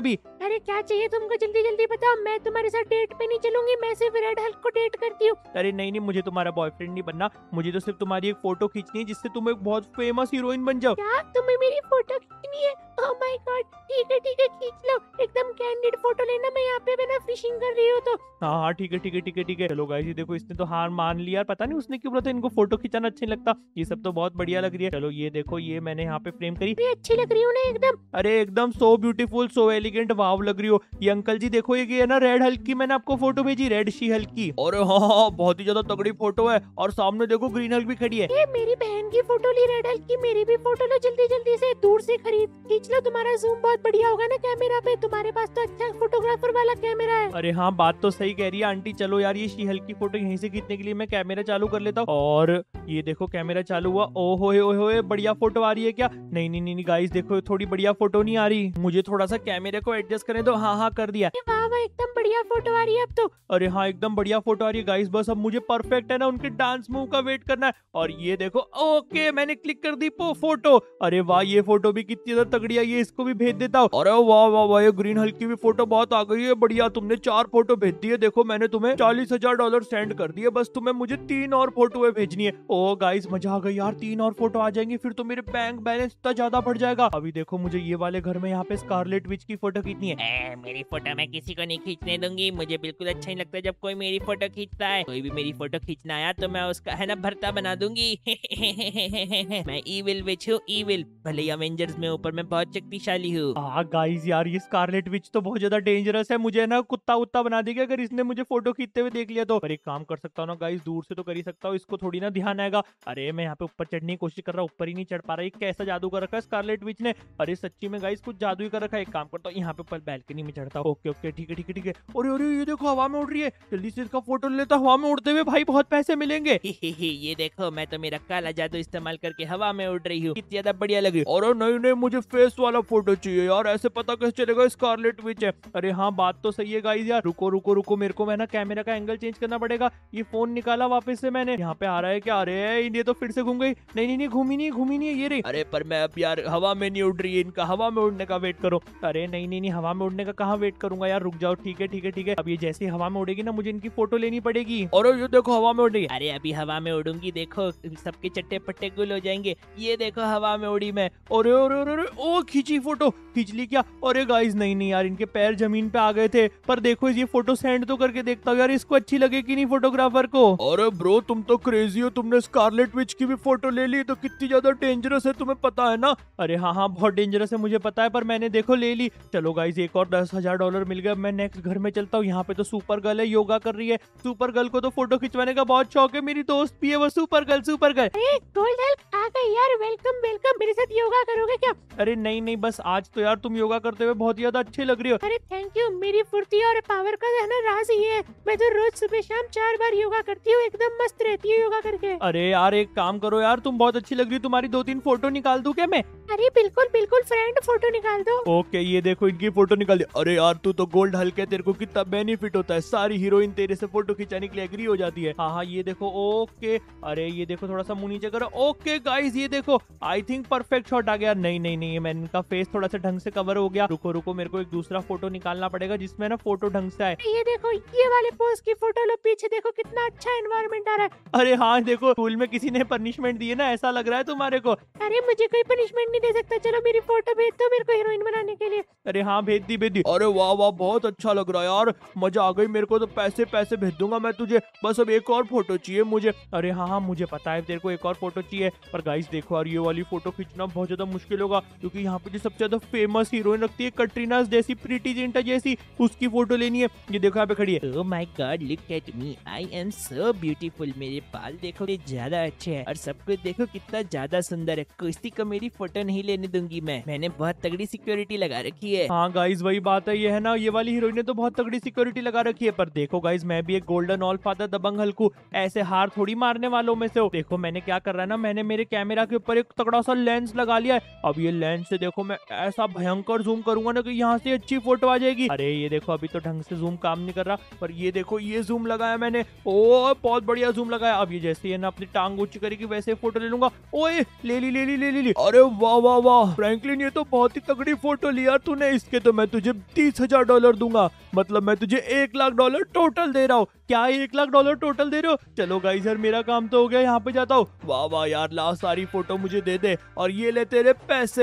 अरे क्या चाहिए तुमको, जल्दी जल्दी बताओ। मैं तुम्हारे साथ डेट पे नहीं चलूंगी, मैं सिर्फ रेड हल्क को डेट करती हूँ। अरे नहीं नहीं, मुझे तुम्हारा बॉयफ्रेंड नहीं बनना, मुझे तो सिर्फ तुम्हारी एक फोटो खींचनी है जिससे तुम एक बहुत फेमस हीरोइन बन जाओ। क्या तुम्हें मेरी फोटो खींचनी है? ओह माय गॉड, ठीक है ठीक है, खींच लो, एकदम कैंडिड फोटो लेना। मैं यहाँ पे बिना फिशिंग कर रही हूँ तो। हाँ हाँ ठीक है ठीक है ठीक है ठीक है। चलो गाइस, ये देखो इसने तो हार मान लिया। पता नहीं उसने क्यों बोला था इनको फोटो खिंचाना अच्छा नहीं लगता। ये सब तो बहुत बढ़िया लग रही है। चलो ये देखो, ये मैंने यहाँ पे फ्रेम करी। मैं अच्छी लग रही हूँ ना एकदम? अरे एकदम सो ब्यूटीफुल, सो एलिगेंट, वाव लग रही हो। ये अंकल जी देखो, ये है ना रेड हल्क की, मैंने आपको फोटो भेजी, रेड शी हल्क की। और हाँ हाँ, बहुत ही ज्यादा तगड़ी फोटो है। और सामने देखो ग्रीन हल्क भी खड़ी है। ये मेरी बहन की फोटो ली रेड हल्क की, मेरी भी फोटो लो जल्दी जल्दी से, दूर से खरीद खींच लो। तुम्हारा जूम बहुत बढ़िया होगा ना कैमरा पे, तुम्हारे पास तो अच्छा फोटोग्राफर वाला कैमरा है। अरे हाँ, बात तो सही कह रही है आंटी। चलो यार, ये शी हल्क की फोटो यहीं से खींचने के लिए मैं कैमरा चालू कर लेता हूँ। और ये देखो कैमरा चालू हुआ। ओ होए होए होए, बढ़िया फोटो आ रही है क्या? नहीं नहीं नहीं गाइस, देखो थोड़ी बढ़िया फोटो नहीं आ रही। मुझे थोड़ा सा कैमरे को एडजस्ट करने दो। हाँ हाँ कर दिया। वाह वाह, एकदम बढ़िया फोटो आ रही है अब तो। अरे हाँ, एकदम बढ़िया फोटो आ रही है गाइस। बस अब मुझे परफेक्ट है ना उनके डांस मूव का वेट करना है। और ये देखो, ओके मैंने क्लिक कर दी फोटो। अरे वाह, ये फोटो भी कितनी ज्यादा तगड़ी आई है, इसको भी भेज देता हूँ। अरे वाह वाह वाह, ये ग्रीन हल्क की भी फोटो बहुत आ गई है। बढ़िया, तुमने चार फोटो भेज दी है। देखो मैंने तुम्हें चालीस हजार डॉलर सेंड कर दिए, बस तुम्हें मुझे तीन और फोटो भेजनी है। ओ गाइस, मजा आ गई यार, तीन और फोटो आ जाएंगी फिर तो मेरे बैंक बैलेंस इतना ज्यादा बढ़ जाएगा। अभी देखो मुझे ये वाले घर में यहाँ पे स्कारलेट विच की फोटो खींचनी है। ए, मेरी फोटो मैं किसी को नहीं खींचने दूंगी। मुझे बिल्कुल अच्छा नहीं लगता जब कोई मेरी फोटो खींचता है। कोई भी मेरी फोटो खींचना आया तो मैं उसका है ना भरता बना दूंगी। मैं ईविल विच हूँ, ईविल। भले ही अवेंजर्स में ऊपर मैं बहुत शक्तिशाली हूँ। हाँ गाइस यार, ये स्कारलेट विच तो बहुत ज्यादा डेंजरस है। मुझे ना कुत्ता उत्ता बना देगा अगर इसने मुझे फोटो खींचते हुए देख लिया तो। पर एक काम कर सकता हूँ ना गाइस, दूर से तो कर ही सकता हूँ, इसको थोड़ी ना ध्यान आएगा। अरे मैं यहाँ पे ऊपर चढ़ने की कोशिश कर रहा हूँ, ऊपर ही नहीं चढ़ पा रहा। ये कैसा जादू कर रखा है स्कारलेट विच ने? अरे सच्ची में गाइस कुछ जादू ही कर रखा है। एक काम करता हूँ, यहाँ पे ऊपर बैल्कनी में चढ़ता हूँ। ओके ओके ठीक है ठीक है ठीक है। अरे अरे ये देखो हवा में उड़ रही है, जल्दी से इसका फोटो लेता। हवा में उड़ते हुए भाई बहुत पैसे मिलेंगे। ये देखो, मैं तो मेरा काला जादू इस्तेमाल करके हवा में उड़ रही हूँ। कितनी ज्यादा बढ़िया लगी। अरे नहीं नहीं, मुझे फेस वाला फोटो चाहिए यार, ऐसे पता कैसे चलेगा स्कारलेट विच है? अरे हाँ बात तो सही है गाइस यार। रुको रुको रुको, मेरे को मैं ना कैमरा का एंगल चेंज करना पड़ेगा। ये फोन निकाला वापस से मैंने, यहाँ पे आ रहा है क्या? अरे ये तो फिर से घूम गई। नहीं नहीं नहीं, घूमी नहीं घूमी नहीं है ये रही। अरे पर मैं अब यार हवा में नहीं उड़ रही है, इनका हवा में उड़ने का वेट करो। अरे नहीं नहीं नहीं, हवा में उड़ने का कहाँ वेट करूंगा यार, रुक जाओ। ठीक है ठीक है ठीक है, अब ये जैसे ही हवा में उड़ेगी ना मुझे इनकी फोटो लेनी पड़ेगी। और ये देखो हवा में उड़ रही है। अरे अभी हवा में उड़ूंगी, देखो सबके चट्टे पट्टे गुल हो जाएंगे। ये देखो हवा में उड़ी मैं। अरे अरे अरे, ओ खींची फोटो, खींच ली क्या? अरे गाइस नहीं नहीं यार, इनके पैर जमीन पे आ गए थे। पर देखो ये फोटो सेंड तो करके देखता हूँ यार, इसको अच्छी लगे कि नहीं फोटोग्राफर को। अरे ब्रो तुम तो क्रेजी हो, तुमने स्कारलेट विच की भी फोटो ले ली, तो कितनी ज्यादा डेंजरस है तुम्हें पता है ना? अरे हाँ हाँ बहुत डेंजरस है मुझे पता है, पर मैंने देखो ले ली। चलो गाइस, एक और दस हजार डॉलर मिल गया। मैं नेक्स्ट घर में चलता हूँ। यहाँ पे तो सुपर गर्ल है, योगा कर रही है। सुपर गर्ल को तो फोटो खिंचवाने का बहुत शौक है, मेरी दोस्त भी है वो super girl. Super girl gold Hulk आ गई यार, वेलकम वेलकम। मेरे साथ योगा करोगे क्या? अरे नहीं नहीं, बस आज तो यार तुम योगा करते हुए बहुत ज्यादा अच्छे लग रही हो। अरे थैंक यू। मेरी फुर्ती और पावर का है ना राज ये है, मैं तो रोज सुबह शाम चार बार योगा करती हूँ, एकदम मस्त रहती हूँ योगा करके। अरे यार एक काम करो यार, तुम बहुत अच्छी लग रही हो, तुम्हारी दो तीन फोटो निकाल दूं क्या मैं? अरे बिल्कुल बिल्कुल फ्रेंड, फोटो निकाल दो। ओके ये देखो इनकी फोटो निकाल दी। अरे यार तू तो गोल्ड हल्क है, तेरे को कितना बेनिफिट होता है, सारी हीरोइन तेरे से फोटो खिंचाने के लिए एग्री हो जाती है। हाँ हाँ ये देखो, ओके। अरे ये देखो थोड़ा सा मुंह नीचे करो। ओके गाइस ये देखो, आई थिंक परफेक्ट शॉट आ गया। नहीं नहीं नहीं, मैंने इनका फेस थोड़ा सा ढंग से कवर हो गया। रुको रुको, मेरे को एक दूसरा फोटो निकालना पड़ेगा जिसमें ना फोटो ढंग से आए। ये देखो ये वाले पोज की फोटो लो, पीछे देखो कितना अच्छा एनवायरनमेंट आ रहा है। अरे हाँ देखो, स्कूल में किसी ने पनिशमेंट दी है ना, ऐसा लग रहा है तुम्हारे को। अरे मुझे कोई पनिशमेंट नहीं दे सकता, चलो मेरी फोटो भेज दो मेरे को हीरोइन बनाने के लिए। अरे हाँ भेज दी भेज दी। अरे वाह वाह, बहुत अच्छा लग रहा है यार, मजा आ गई। मेरे को तो पैसे पैसे भेज दूंगा मैं तुझे, बस अब एक और फोटो चाहिए मुझे। अरे हाँ हाँ मुझे पता है तेरे को एक और फोटो चाहिए, पर गाइस देखो यार ये वाली फोटो खींचना बहुत ज्यादा मुश्किल होगा, क्योंकि यहाँ पे जो सबसे ज्यादा फेमस हीरोइन लगती है कटरीना जैसी, प्रीटी जिंटा जैसी, उसकी फोटो लेनी है। ये देखो यहाँ पे खड़ी है। Oh my god, look at me, I am so beautiful. मेरे बाल देखो कितने ज्यादा अच्छे हैं और सब कुछ देखो कितना ज्यादा सुंदर है। किसी को मेरी फोटो नहीं लेने दूंगी मैं, मैंने बहुत तगड़ी सिक्योरिटी लगा रखी है। हाँ गाइस वही बात है, ये है ना, ये वाली हीरोइन ने तो बहुत तगड़ी सिक्योरिटी लगा रखी है। पर देखो गाइस, मैं भी एक गोल्डन ऑल फादर दबंग हल्कू, ऐसे हार थोड़ी मारने वालों में से हो। देखो मैंने क्या कर रहा है ना, मैंने मेरे कैमरा के ऊपर एक तगड़ा सा लेंस लगा लिया है। अब ये लेंस से देखो मैं ऐसा भयंकर जूम करूंगा ना कि यहाँ से अच्छी फोटो आ जाएगी। अरे ये देखो अभी तो तो ढंग से जूम काम नहीं कर रहा, पर ये देखो ये जूम लगाया मैंने। ओ बहुत बढ़िया जूम लगाया। अब ये जैसे ये ना अपनी टांग ऊंची करेगी वैसे फोटो ले लूंगा। ओए ले ली ले ली ले ली ली। अरे वाह वाह वाह फ्रैंकलिन, ये तो बहुत ही तगड़ी फोटो ली यार तूने। इसके तो मैं तुझे तीस हजार डॉलर दूंगा, मतलब मैं तुझे एक लाख डॉलर टोटल दे रहा हूँ। क्या एक लाख डॉलर टोटल दे रहे हो? चलो गाइस यार मेरा काम तो हो गया, यहाँ पे जाता हूँ। वाह वाह यार ला सारी फोटो मुझे दे दे और ये ले तेरे पैसे।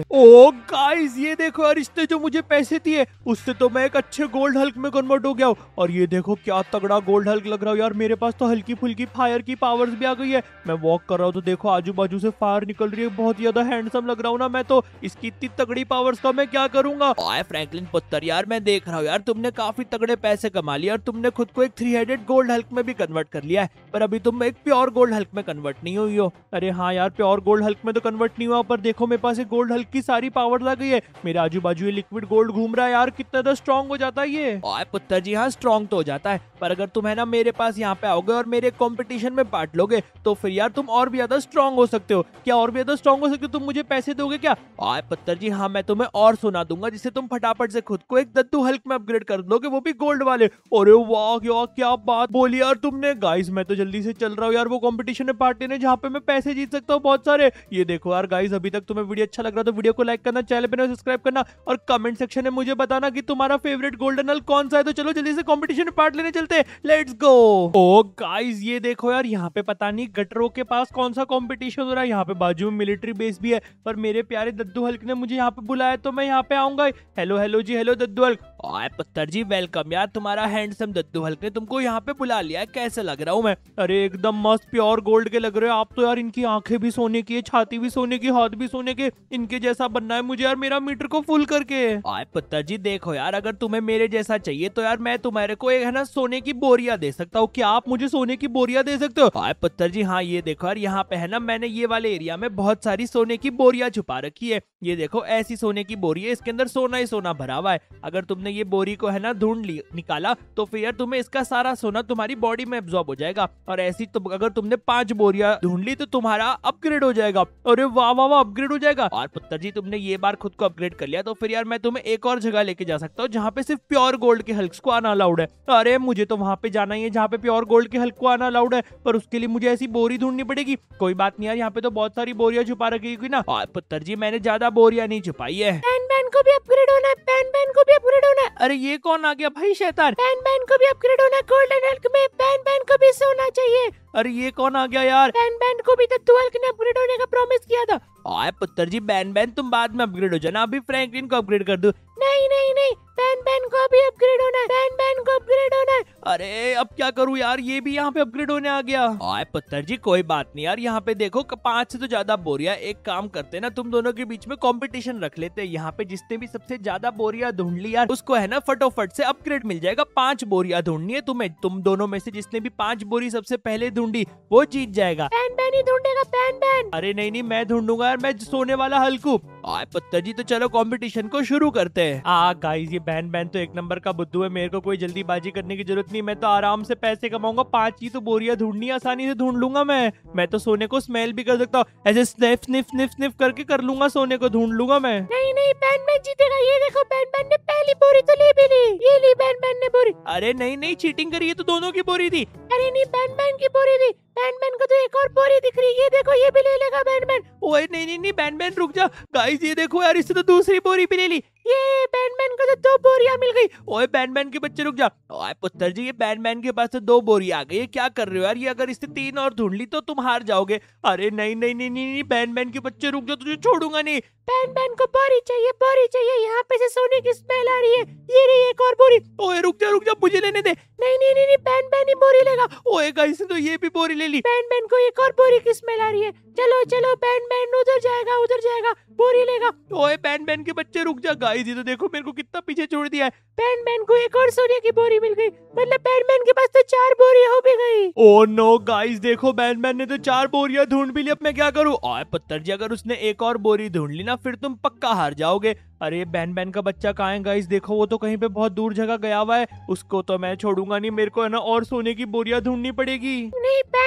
ओ गाइस ये देखो यार, इसने जो मुझे पैसे दिए उससे तो मैं एक अच्छे गोल्ड हल्क में कन्वर्ट हो गया हूँ। और ये देखो क्या तगड़ा गोल्ड हल्क लग रहा हूँ यार। मेरे पास तो हल्की फुल्की फायर की पावर्स भी आ गई है। मैं वॉक कर रहा हूँ तो देखो आजू बाजू से फायर निकल रही है। बहुत ज्यादा हैंडसम लग रहा हूँ ना मैं तो। इसकी इतनी तगड़ी पावर्स का मैं क्या करूंगा। ओए फ्रैंकलिन पुत्र यार, मैं देख रहा हूँ यार तुमने काफी तगड़े पैसे कमा लिए और तुमने खुद को एक थ्री हेडेड गोल्ड हल्क में भी कन्वर्ट कर लिया है, पर अभी तुम एक प्योर गोल्ड हल्क में कन्वर्ट नहीं हुई हो। अरे हाँ यार प्योर गोल्ड हल्क में तो कन्वर्ट नहीं हुआ, पर देखो मेरे पास एक गोल्ड हल्क की सारी पावर्स आ गई है। मेरे आजू बाजू ये लिक्विड गोल्ड घूम रहा है यार। कितना ज्यादा स्ट्रॉन्ग हो जाता है ये। ओए पुत्र जी हाँ स्ट्रॉन्ग तो हो जाता है, पर अगर तुम है ना मेरे पास यहाँ पे आओगे और मेरे कंपटीशन में पार्ट लोगे तो फिर यार तुम और भी ज्यादा स्ट्रॉन्ग हो सकते हो। क्या और भी ज्यादा स्ट्रॉन्ग हो सकते हो? तुम मुझे पैसे दोगे क्या? ओए पुत्र जी हाँ मैं तुम्हें और सुना दूंगा जिससे तुम फटाफट से खुद को एक दद्दू हल्क में अपग्रेड कर दोगे, वो भी गोल्ड वाले। अरे वाह क्या क्या बात बोली यार तुमने। गाइस मैं तो जल्दी से चल रहा हूँ यार वो कंपटीशन में पार्ट लेने जहाँ पे मैं पैसे जीत सकता हूँ बहुत सारे। ये देखो यार गाइस, अभी तक तुम्हें वीडियो अच्छा लग रहा तो वीडियो को लाइक करना, चैनल पे सब्सक्राइब करना और कमेंट सेक्शन में मुझे बताना कि तुम्हारा फेवरेट गोल्डन हल्क कौन सा है। तो चलो जल्दी से कंपटीशन में पार्ट लेने चलते हैं, लेट्स गो। ओ गाइस ये देखो यार, यहाँ पे पता नहीं गटरों के पास कौन सा कंपटीशन हो रहा है। यहाँ पे बाजू में मिलिट्री बेस भी है, पर मेरे प्यारे दद्दू हल्क ने मुझे यहाँ पे बुलाया तो मैं यहाँ पे आऊंगा। हेलो हेलो जी, हेलो दद्दू हल्क। ओए पुत्र जी वेलकम यार, तुम्हारा हैंडसम दद्दू हल्क ने तुमको यहाँ पे बुला लिया है। कैसे लग रहा हूँ मैं? अरे एकदम मस्त प्योर गोल्ड के लग रहे हो आप तो यार। इनकी आंखें भी सोने की है, छाती भी सोने की, हाथ भी सोने के। इनके जैसा बनना है मुझे यार, मेरा मीटर को फुल करके। ओए पुत्र जी देखो यार, अगर तुम्हें मेरे जैसा चाहिए तो यार मैं तुम्हारे को एक है ना सोने की बोरियां दे सकता हूँ। क्या आप मुझे सोने की बोरियां दे सकते हो? ओए पुत्र जी हाँ ये देखो यार, यहाँ पे है ना मैंने ये वाले एरिया में बहुत सारी सोने की बोरियां छुपा रखी है। ये देखो ऐसी सोने की बोरी है, इसके अंदर सोना ही सोना भरा हुआ है। अगर तुमने ये बोरी को है ना ढूंढ ली निकाला तो फिर यार तुम्हें इसका सारा सोना तुम्हारी बॉडी में एब्जॉर्ब हो जाएगा। और ऐसी तो अगर तुमने पांच बोरियां ढूंढ ली तो तुम्हारा अपग्रेड हो जाएगा। अरे वाह वाह वाह अपग्रेड हो जाएगा। और पुत्र जी तुमने ये बार खुद को अपग्रेड कर लिया तो फिर यार मैं तुम्हें एक और जगह लेके जा सकता हूँ जहाँ पे सिर्फ प्योर गोल्ड के हल्क्स को आना अलाउड है। अरे मुझे तो वहां पे जाना ही है जहाँ पे प्योर गोल्ड के हल्क को आना अलाउड है, पर उसके लिए मुझे ऐसी बोरी ढूंढनी पड़ेगी। कोई बात नहीं यार, यहाँ पे तो बहुत सारी बोरियां छुपा रखी हुई ना। और पुत्र जी मैंने ज्यादा बोरियां नहीं छुपाई है। पैन पैन को भी अपग्रेड होना है, पैन पैन को भी अपग्रेड होना है। अरे ये कौन आ गया भाई शैतान? पैन पैन को भी अपग्रेड होना है गोल्डन हल्क में। पैन पैन को भी सोना चाहिए। अरे ये कौन आ गया यार? पैन पैन को भी दद्दू हल्क ने अपग्रेड होने का प्रॉमिस किया था। ओए पुत्र जी बैन बैन तुम बाद में अपग्रेड हो जाना, अभी फ्रैंकलिन को अपग्रेड कर दो। नहीं नहीं नहीं, पैन पैन को भी अपग्रेड होना है, पैन पैन को अपग्रेड होना है। अरे अब क्या करूं यार, ये भी यहाँ पे अपग्रेड होने आ गया। ओए पुत्र जी कोई बात नहीं यार, यहाँ पे देखो पांच से तो ज्यादा बोरिया। एक काम करते ना, तुम दोनों के बीच में कंपटीशन रख लेते हैं। यहाँ पे जिसने भी सबसे ज्यादा बोरिया ढूंढ ली यार उसको है ना फटोफट से अपग्रेड मिल जाएगा। पांच बोरिया ढूंढनी है तुम्हें, तुम दोनों में से जिसने भी पांच बोरी सबसे पहले ढूंढी वो जीत जाएगा। पैन पैन ही ढूंढेगा, पैन पैन। अरे नहीं नहीं मैं ढूंढूंगा यार, मैं सोने वाला हल्कू। ओए पुत्र जी तो चलो कंपटीशन को शुरू करते हैं। आ गाइस ये बैन बैन तो एक नंबर का बुद्धू है, मेरे को कोई जल्दीबाजी करने की जरूरत नहीं। मैं तो आराम से पैसे कमाऊंगा। पांच ही तो बोरियां ढूंढनी आसानी से ढूंढ लूंगा मैं। मैं तो सोने को स्मेल भी कर सकता हूँ, ऐसे स्निफ स्निफ स्निफ स्निफ करके कर लूंगा, सोने को ढूंढ लूंगा मैं। नहीं नहीं पैन पैन जीतेगा। ये देखो पैन पैन ने पहली बोरी तो ले भी ली। ये ली पैन पैन ने बोरी। अरे नहीं नहीं चीटिंग करी, ये तो दोनों की बोरी थी। अरे नहीं पैन पैन की बोरी थी। पैन पैन को तो एक और बोरी दिख रही है, ये देखो ये भी ले लेगा पैन पैन। ओए नहीं नहीं नहीं बैन बैन रुक जा। गाइस ये देखो यार, इससे तो दूसरी बोरी भी ले ली। ये पैन पैन को तो दो बोरियां मिल गई। ओए बैन बैन के बच्चे रुक जा। ओए पुत्र जी ये बैन बैन के पास तो दो बोरी आ गई है, क्या कर रहे हो यार? ये अगर इससे तीन और ढूंढ ली तो तुम हार जाओगे। अरे नहीं नहीं नहीं नहीं, नहीं बैन बैन के बच्चे रुक जा, तुझे छोड़ूंगा नहीं। पैन पैन को बोरी चाहिए, बोरी चाहिए। यहाँ पे से सोने की स्मेल आ रही है। ये रही एक और बोरी। ओए रुक जा रुक जा, मुझे लेने दे। नहीं नहीं नहीं, नहीं पैन पैन ही बोरी लेगा। ओए गाइस तो ये भी बोरी ले ली। पैन पैन को एक और बोरी की स्मेल आ रही है। चलो चलो पैन पैन उधर जाएगा, उधर जाएगा, बोरी लेगा। ओए बैन बैन के बच्चे रुक जा। गाइस ये तो देखो मेरे को कितना पीछे छोड़ दिया है। पैन पैन को एक और सोने की बोरी मिल गई, मतलब पैन पैन के पास तो चार बोरी हो भी गई। ओ नो गाइस देखो बैन बैन ने तो चार बोरियां ढूंढ भी ली, अब मैं क्या करूं? ओए पुत्र जी अगर उसने एक और बोरी ढूंढ ली ना फिर तुम पक्का हार जाओगे। अरे बैन बैन का बच्चा कहाँ है गाइस? देखो वो तो कहीं पे बहुत दूर जगह गया हुआ है, उसको तो मैं छोड़ूंगा नहीं। मेरे को है ना और सोने की बोरियां ढूंढनी पड़ेगी। नहीं पैन पैन भी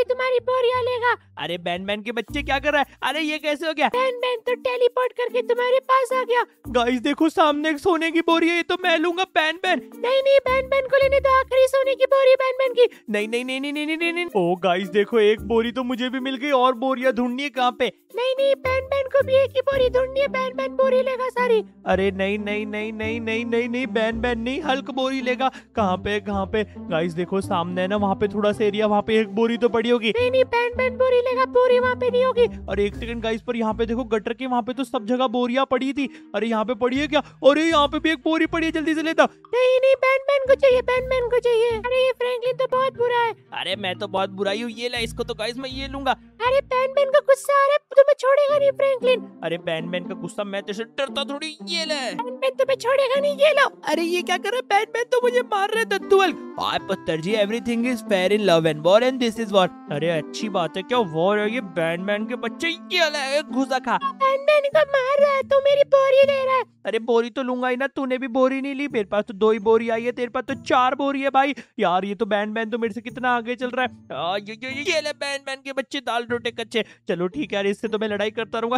तुम्हारी बोरियां लेगा। अरे बैन बैन के बच्चे क्या कर रहा है? अरे ये कैसे हो गया? बैन बैन तो टेलीपोर्ट करके तुम्हारे पास आ गया। गाइस देखो सामने एक सोने की बोरी है, ये तो मैं लूंगा बैन बैन। नहीं नहीं बैन बैन को लेने दो, आखिरी सोने की बोरी बैन बैन की। नहीं नहीं नहीं नहीं नहीं नहीं नहीं, नहीं। ओ गाइस देखो एक बोरी तो मुझे भी मिल गई, और बोरियां ढूंढनी है कहाँ पे? नहीं नहीं बैन बैन को भी एक ही बोरी ढूंढनी है, बैन बैन बोरी लेगा सारी। अरे नहीं नहीं नहीं नहीं नहीं नहीं नहीं बैन बैन नहीं, हल्क बोरी लेगा। कहाँ पे कहाँ पे? गाइस देखो सामने है ना, वहाँ पे थोड़ा सा एरिया, वहाँ पे एक बोरी तो पड़ी होगी। नहीं नहीं बैन बैन बोरी लेगा, बोरी वहाँ पे नहीं होगी। अरे एक सेकंड गाइस, पर यहाँ पे देखो गटर के वहाँ पे तो सब जगह बोरियां पड़ी थी। अरे यहाँ पे पड़ी है क्या? अरे यहाँ पे भी एक बोरी पड़ी है, जल्दी से लेता। नहीं नहीं बैन बैन को चाहिए, बैन बैन को चाहिए। अरे ये फ्रैंकलिन तो बहुत बुरा है। अरे मैं तो बहुत बुराई हूँ, ये ले इसको तो गाइस मैं ये लूंगा। अरे बैन बैन का गुस्सा आ रहा है, तुम्हें छोड़ेगा नहीं फ्रैंकलिन। अरे बैन बैन का गुस्सा, मैं तेरे से डरता थोड़ी, ये ले। बैन बैन तुम्हें छोड़ेगा नहीं, ये लो। अरे ये क्या कर रहा है? बैन बैन तो मुझे मार रहे दद्दूअल। हाय पुत्र जी, everything is fair in love and war and this is war. अरे अच्छी बात है, क्या वॉर है? ये बैन बैन के बच्चे, ये ले घुसा खा। बैन बैन को मार रहा है तो मेरी बोरी ले रहा है। अरे बोरी तो लूंगा ही ना, तूने भी बोरी नहीं ली, मेरे पास तो दो ही बोरी आई है, तेरे पास तो चार बोरी है भाई। यार ये तो बैन बैन तो मेरे से कितना आगे चल रहा है। आ, ये, ये, ये ले बैन बैन के बच्चे, दाल रोटे कच्चे। चलो ठीक है यार, इससे तो मैं लड़ाई करता रहूंगा।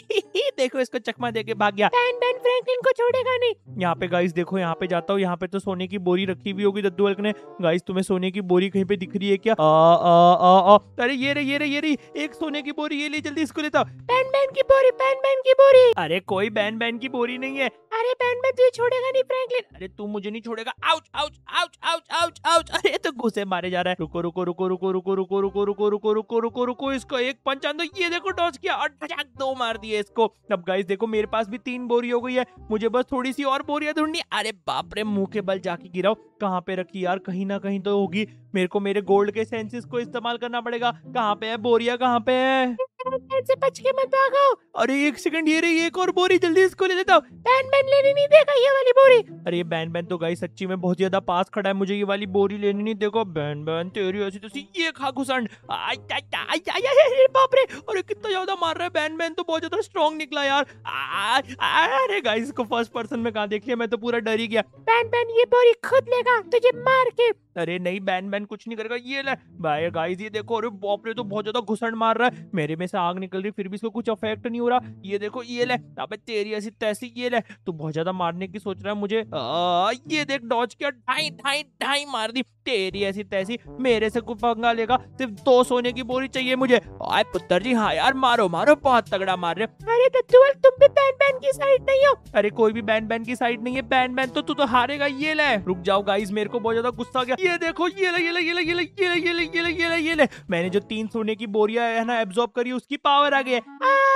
देखो इसको चकमा देके भाग गया। बैन बैन फ्रैंकलिन को छोड़ेगा नहीं। यहाँ पे गाइस देखो, यहाँ पे जाता हूँ, यहाँ पे तो सोने की बोरी रखी हुई होगी दद्दू हल्क ने। गाइस तुम्हें सोने की बोरी कहीं पे दिख रही है क्या? आ, आ, आ, आ, अरे ये रे ये रे ये रे, एक सोने की बोरी, ये ले जल्दी इसको लेता। बैन बैन की बोरी, बैन बैन की बोरी। अरे कोई बैन बैन की बोरी नहीं है। अरे बैन बैन तुझे छोड़ेगा नहीं फ्रैंकलिन। अरे तू मुझे नहीं छोड़ेगा। Ouch ouch ouch ouch ouch ouch. अरे तो घुसे मारे जा रहा है। रुको रुको रुको रुको रुको रुको रुको रुको रुको रुको रुको रुको इसको एक पंच आन दो। ये देखो डॉज किया और ठजाक दो मार दिए इसको। अब गाइस देखो मेरे पास भी तीन बोरी हो गई है, मुझे बस थोड़ी सी और बोरियां ढूंढनी। अरे बाप रे, मुंह के बल जाके गिराओ। कहाँ पे रखी यार? कहीं ना कहीं तो होगी। मेरे को मेरे गोल्ड के सेंसेस को इस्तेमाल करना पड़ेगा। कहाँ पे है बोरिया? कहाँ पे है? बैन बैन से बच के मत भागो। अरे एक सेकंड, ये रही एक और बोरी, जल्दी इसको ले लेता हूँ। बैन बैन लेने नहीं देगा ये वाली बोरी। अरे ये बैन बैन तो गाइस सच्ची में बहुत ज्यादा पास खड़ा है, मुझे ये वाली बोरी लेनी नहीं। देखो बैन बैन तेरी ऐसी तैसी, ये खा घुसंड। आई आई आई आई आई, बाप रे, अरे कितना ज्यादा मार रहा है बैन बैन, तो बहुत ज्यादा स्ट्रॉन्ग निकला यार। आ, आ, अरे गाइस इसको फर्स्ट पर्सन में कहाँ देख लिया, मैं तो पूरा डर ही गया। बैन बैन ये बोरी खुद लेगा तुझे मार के। अरे नहीं बैन बैन कुछ नहीं करेगा, ये ले भाई। गाइस ये देखो, अरे बाप रे, तो बहुत ज्यादा घुसंड मार रहा है। मेरे में से आग निकल रही, फिर भी इसको कुछ अफेक्ट नहीं हो रहा। ये देखो ये ले, अबे तेरी ऐसी तैसी, ये ले। तू बहुत ज्यादा मारने की सोच रहा है मुझे। आ, ये देख डॉज किया, ढाई ढाई ढाई मार दी। तेरी ऐसी तैसी, मेरे से कुछ पंगा लेगा? सिर्फ दो सोने की बोरी चाहिए मुझे। आए पुत्र जी, हाँ यार मारो मारो, बहुत तगड़ा मार रहे। अरे दद्दूअल, तुम भी बैन बैन की साइड नहीं हो। अरे कोई भी बैन बैन की साइड नहीं है, बैन बैन तो तू तो हारेगा। ये ले, रुक जाओ गाइस, मेरे को बहुत ज्यादा गुस्सा आ गया। ये देखो ये ले ये ले ये ले ये ले ये ले ये ले ये ले ये ले ये ले, मैंने जो तीन सोने की बोरियां है ना एब्जॉर्ब करी, उसकी पावर आ गई है।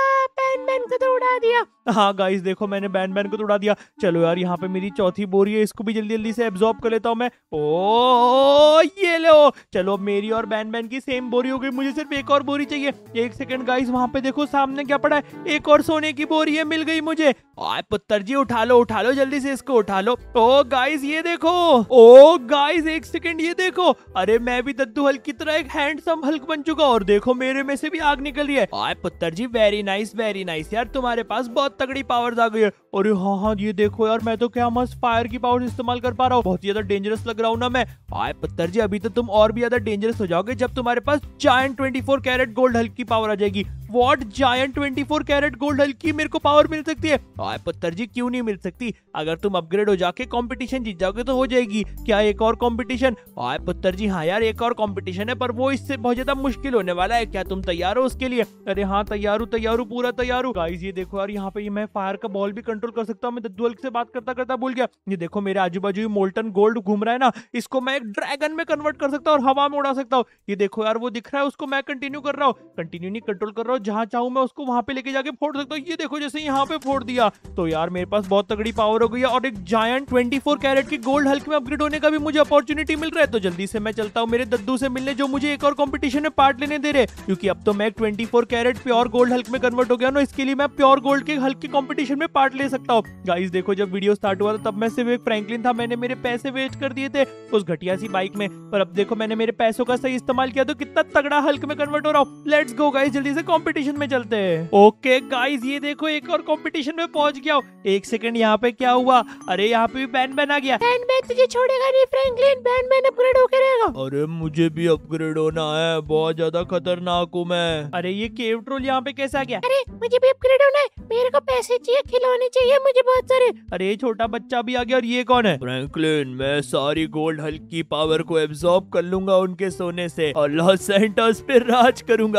बैन बैन को तो उड़ा दिया। हाँ गाइस देखो, मैंने बैन बैन को तो उड़ा दिया। चलो यार, यहाँ पे मेरी चौथी बोरी है, इसको भी जल्दी जल्दी से एब्जॉर्ब कर लेता हूँ मैं। ओ ये लो, चलो अब मेरी और बैन बैन की सेम बोरी हो गई, मुझे सिर्फ एक और बोरी चाहिए। एक सेकंड गाइस, वहाँ पे देखो सामने क्या पड़ा है, एक और सोने की बोरी है, मिल गई मुझे। आए पुत्र जी, उठा लो उठा लो, जल्दी से इसको उठा लो। ओ गाइस ये देखो, ओ गाइस एक सेकंड ये देखो, अरे मैं भी दद्दू हल्क की तरह एक हैंडसम हल्क बन चुका, और देखो मेरे में से भी आग निकल रही है। आए पुत्र जी, वेरी नाइस वेरी नाइस यार, तुम्हारे पास बहुत तगड़ी पावर्स आ गई है। अरे हाँ हाँ ये देखो यार, मैं तो क्या मस्त फायर की पावर्स इस्तेमाल कर पा रहा हूँ, बहुत ज्यादा डेंजरस लग रहा हूँ ना मैं। आए पुत्र जी, अभी तो तुम और भी ज्यादा डेंजरस हो जाओगे जब तुम्हारे पास giant twenty four carat gold Hulk की पावर आ जाएगी। What, giant twenty four carat gold Hulk की मेरे को पावर मिल सकती है? आए पुत्र जी, क्यों नहीं मिल सकती? अगर तुम अपग्रेड हो जाके कंपटीशन जीत जाओगे तो हो जाएगी। क्या एक और कंपटीशन? आए पुत्र जी, हाँ यार एक और कंपटीशन है, पर वो इससे बहुत ज्यादा मुश्किल होने वाला है। क्या तुम तैयार हो उसके लिए? अरे हाँ तैयार हूँ तैयार हूँ, पूरा तैयार हूँ। गाइस ये देखो यार, यहाँ पे ये मैं फायर का बॉल भी कंट्रोल कर सकता हूँ। मैं दद्दू हल्क से बात करता करता भूल गया। ये देखो मेरे आजू बाजू मोल्टन गोल्ड घूम रहा है ना, इसको मैं एक ड्रैगन में कन्वर्ट कर सकता हूँ और हवा में उड़ा सकता हूँ। ये देखो यार, वो दिख रहा है, उसको मैं कंटिन्यू कर रहा हूँ, कंटिन्यू नहीं कंट्रोल कर रहा हूँ, जहां चाहूँ मैं उसको वहां पे लेके जाके फोड़ सकता हूँ। ये देखो जैसे यहाँ पे फोड़ दिया, तो यार मेरे पास बहुत तगड़ी पावर हो गई है, और एक जायंट ट्वेंटी फोर कैरेट की गोल्ड हल्क में अपग्रेड होने का भी मुझे अपॉर्चुनिटी मिल रहा है। तो जल्दी से मैं चलता हूँ मेरे दद्दू से मिलने, जो मुझे एक और कंपटीशन में पार्ट लेने दे रहे, क्योंकि अब तो मैं twenty four carat pure gold Hulk में कन्वर्ट हो गया ना, इसके लिए मैं प्योर गोल्ड के हल्क के कंपटीशन में पार्ट ले सकता हूँ। गाइस देखो, जब वीडियो स्टार्ट हुआ था तब मैं सिर्फ एक फ्रैंकलिन था, मैंने मेरे पैसे वेस्ट कर दिए थे उस घटिया सी बाइक में, पर अब देखो मैंने मेरे पैसों का सही इस्तेमाल किया तो कितना तगड़ा हल्क में कन्वर्ट हो रहा हूँ। लेट्स गो गाइस, जल्दी से कंपटीशन में चलते हैं। ओके गाइस, ये देखो एक और कंपटीशन में पहुंच गया हूँ। एक सेकंड, यहाँ पे क्या हुआ? अरे यहाँ पे भी बैन आ गया। बैटमैन तुझे छोड़ेगा नहीं फ्रैंकलिन, बैटमैन अपग्रेड होके रहेगा। अरे मुझे भी अपग्रेड होना है, बहुत ज्यादा खतरनाक हूँ मैं। अरे ये केव ट्रोल यहाँ पे कैसे आ गया? अरे मुझे भी अपग्रेड होना है, मेरे को पैसे चाहिए, खिलौने चाहिए मुझे बहुत सारे। अरे ये छोटा बच्चा भी आ गया, और ये कौन है? फ्रैंकलिन, मैं सारी गोल्ड हल्क की पावर को एब्जॉर्ब कर लूंगा उनके सोने से और लॉस सैंटोस पे राज करूंगा।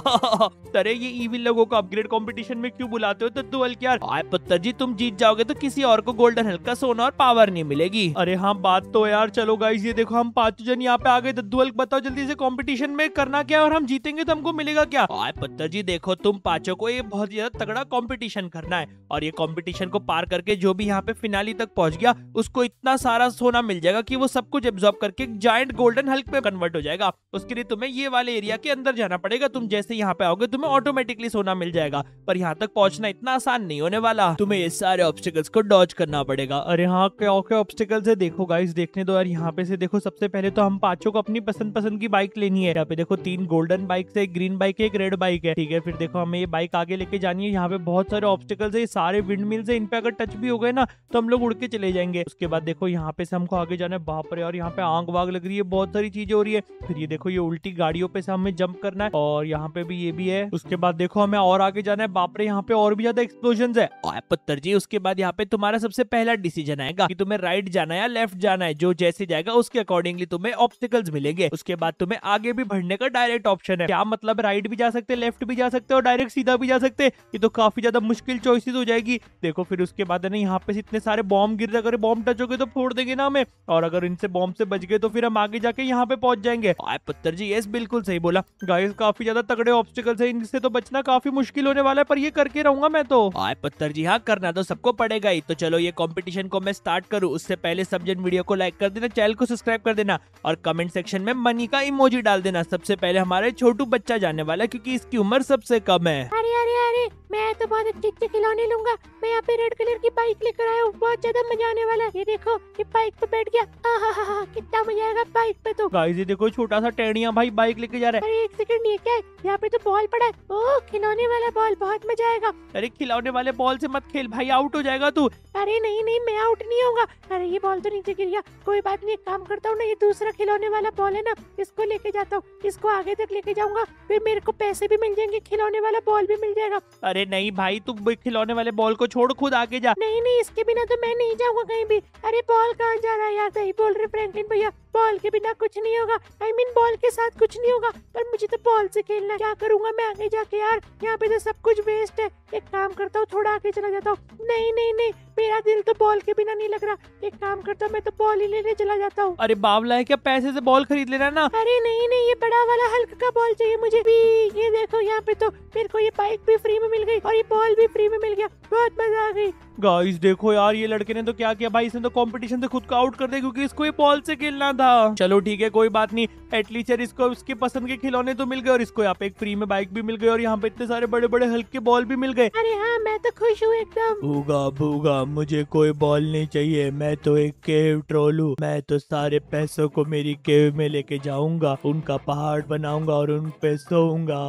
अरे ये इविल लोगों को अपग्रेड कंपटीशन में क्यों बुलाते हो दद्दू हल्क यार? आए पुत्र जी, तुम जीत जाओगे तो किसी और को गोल्डन हल्क का सोना और पावर नहीं मिलेगी। अरे हाँ बात तो यार। चलो गाइस, ये देखो हम पांचों जन यहाँ पे आ गए। दद्दू हल्क बताओ जल्दी से कंपटीशन में करना क्या है और हम जीतेंगे तो हमको मिलेगा क्या? आए पुत्र जी देखो, तुम पांचों को ये बहुत ज्यादा तगड़ा कंपटीशन करना है और ये कंपटीशन को पार करके जो भी यहाँ पे फिनाली तक पहुंच गया उसको इतना सारा सोना मिल जाएगा कि वो सब कुछ एब्जॉर्ब करके एक जायंट गोल्डन हल्क में कन्वर्ट हो जाएगा। उसके लिए तुम्हें ये वाले एरिया के अंदर जाना पड़ेगा। तुम जैसे यहाँ पे आओगे तुम्हें ऑटोमेटिकली सोना मिल जाएगा, पर यहाँ तक पहुंचना इतना आसान नहीं होने वाला। तुम्हें ये सारे ऑब्स्टिकल्स को डॉज करना पड़ेगा। अरे हाँ, क्या क्या ऑब्स्टिकल्स है देखो गाइस, देखने दो यार। यहाँ पे से देखो, सबसे पहले तो हम पांचों को अपनी पसंद पसंद की बाइक लेनी है। यहाँ पे देखो तीन गोल्डन बाइक है, एक ग्रीन बाइक है, एक रेड बाइक है, ठीक है। फिर देखो हमें ये बाइक आगे लेके जानी है। यहाँ पे बहुत सारे ऑब्स्टिकल्स है, सारे विंड मिल्स है, इन पे अगर टच भी हो गए ना तो हम लोग उड़ के चले जाएंगे। उसके बाद देखो यहाँ पे से हमको आगे जाना है। बाप रे, और यहाँ पे आग वाग लग रही है, बहुत सारी चीजें हो रही है। फिर ये देखो ये उल्टी गाड़ियों पे से हमें जंप करना है और यहाँ पे भी ये भी है। उसके बाद देखो हमें और आगे जाना है। बाप रे, यहाँ पे और भी ज्यादा एक्सप्लोजन है। ओए पुत्र जी, उसके बाद यहाँ पे तुम्हारा सबसे पहला डिसीजन आएगा कि तुम्हें राइट जाना है या लेफ्ट जाना है। जो जैसे जाएगा उसके अकॉर्डिंगली तुम्हें ऑब्स्टिकल्स मिलेंगे। उसके बाद तुम्हें आगे भी बढ़ने का डायरेक्ट ऑप्शन है। क्या मतलब, राइट भी जा सकते, लेफ्ट भी जा सकते और डायरेक्ट सीधा भी जा सकते। ये तो काफी ज्यादा मुश्किल चॉइसेस हो जाएगी। देखो फिर उसके बाद है ना, यहाँ पे इतने सारे बॉम्ब गिर रहे, अगर बॉम्ब टच हो गए तो फोड़ देंगे ना हमें, और अगर इनसे बॉम्ब से बच गए तो फिर हम आगे जाके यहाँ पे पहुंच जाएंगे। आए पुत्र जी, यस बिल्कुल सही बोला। गाइस काफी ज्यादा तगड़े ऑब्स्टिकल्स है, इनसे तो बचना काफी मुश्किल होने वाला है, पर ये करके रहूंगा मैं तो। आए पुत्र जी, हाँ करना तो सबको पड़ेगा ही। तो चलो ये कंपटीशन को मैं स्टार्ट करूँ उससे पहले सब जन वीडियो को लाइक कर देना, चैनल को सब्सक्राइब कर देना और कमेंट सेक्शन में मनी का इमोजी डाल देना। सबसे पहले हमारे छोटू बच्चा जाने वाला है क्योंकि इसकी उम्र सबसे कम है। अरे अरे अरे, मैं तो बहुत अच्छे अच्छे खिलौने लूंगा। मैं यहाँ पे रेड कलर की बाइक लेकर आया हूँ, बहुत ज्यादा मजा आने वाला है। ये देखो, ये बाइक पे बैठ गया, आहा, कितना मजा आएगा बाइक पे तो। गाइस ये देखो, छोटा सा टेढ़िया भाई बाइक लेके जा रहा है। अरे एक सेकंड, ये क्या है? यहाँ पे तो बॉल पड़ा है। ओह, खिलौने वाला बॉल, बहुत मजा आएगा। अरे खिलौने वाले बॉल से मत खेल भाई, आउट हो जाएगा तू। अरे नहीं नहीं, मैं आउट नहीं होऊंगा। अरे ये बॉल तो नीचे गिर गया, कोई बात नहीं, एक काम करता हूँ ना, ये दूसरा खिलौने वाला बॉल है ना, इसको लेके जाता हूँ, इसको आगे तक लेके जाऊंगा, फिर मेरे को पैसे भी मिल जाएंगे, खिलौने वाला बॉल भी मिल जाएगा। अरे नहीं भाई, तू खिलौने वाले बॉल को छोड़, खुद आगे जा। नहीं नहीं, इसके बिना तो मैं नहीं जाऊंगा कहीं भी। अरे बॉल कहाँ जा रहा है यार? सही बोल रहे फ्रैंकलिन भैया, बॉल के बिना कुछ नहीं होगा। आई मीन बॉल के साथ कुछ नहीं होगा, पर मुझे तो बॉल से खेलना है। क्या करूंगा मैं आगे जाके यार? यहाँ पे तो सब कुछ वेस्ट है। एक काम करता हूँ, थोड़ा आगे चला जाता हूँ। नहीं नहीं नहीं, मेरा दिल तो बॉल के बिना नहीं लग रहा। एक काम करता हूँ, मैं तो बॉल ही लेने चला जाता हूँ। अरे बावला है क्या, पैसे से बॉल खरीद लेना ना। अरे नहीं नहीं, ये बड़ा वाला हल्क का बॉल चाहिए मुझे भी। ये देखो, यहाँ पे तो मेरे को ये बाइक भी फ्री में मिल गई और ये बॉल भी फ्री में मिल गया, बहुत मजा आ गई। गाइस देखो यार, ये लड़के ने तो क्या किया भाई, इसने तो कंपटीशन से खुद को आउट कर दिया क्योंकि इसको ये बॉल से खेलना था। चलो ठीक है, कोई बात नहीं, एटलीस्ट यार इसको उसके पसंद के खिलौने तो मिल गए और इसको यहाँ पे एक फ्री में बाइक भी मिल गई और यहाँ पे इतने सारे बड़े बड़े हल्क के बॉल भी मिल गए। अरे हाँ, मैं तो खुश हूँ एकदम। भूगा भूगा, मुझे कोई बॉल नहीं चाहिए, मैं तो एक केव ट्रोल हूँ। मैं तो सारे पैसों को मेरी केव में लेके जाऊंगा, उनका पहाड़ बनाऊंगा और उन पे सोऊंगा।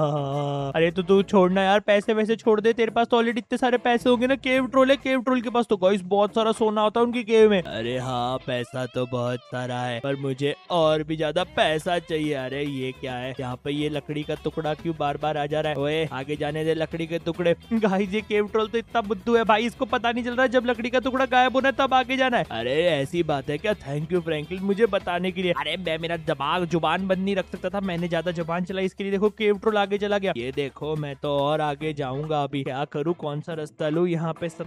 अरे तो तू छोड़ना यार, पैसे वैसे छोड़ दे, तेरे पास तो ऑलरेडी इतने सारे पैसे होंगे ना। केव ट्रोल है, केव ट्रोल के पास तो गाइस बहुत सारा सोना होता है उनकी केव में। अरे हाँ, पैसा तो बहुत सारा है, पर मुझे और भी ज्यादा पैसा चाहिए। अरे ये क्या है, यहाँ पे ये लकड़ी का टुकड़ा क्यों बार बार आ जा रहा है? ओए आगे जाने दे लकड़ी के टुकड़े। गाइस ये केव ट्रोल तो इतना बुद्धू है भाई, इसको पता नहीं चल रहा है जब लकड़ी का टुकड़ा गायब होना है तब आगे जाना है। अरे ऐसी बात है क्या? थैंक यू फ्रैंकलिन मुझे बताने के लिए। अरे मैं मेरा दिमाग जुबान बंद नहीं रख सकता था, मैंने ज्यादा जुबान चलाई, इसके लिए देखो केव ट्रोल आगे चला गया। ये देखो, मैं तो और आगे जाऊंगा अभी। क्या करूँ, कौन सा रास्ता लूँ? यहाँ पे सब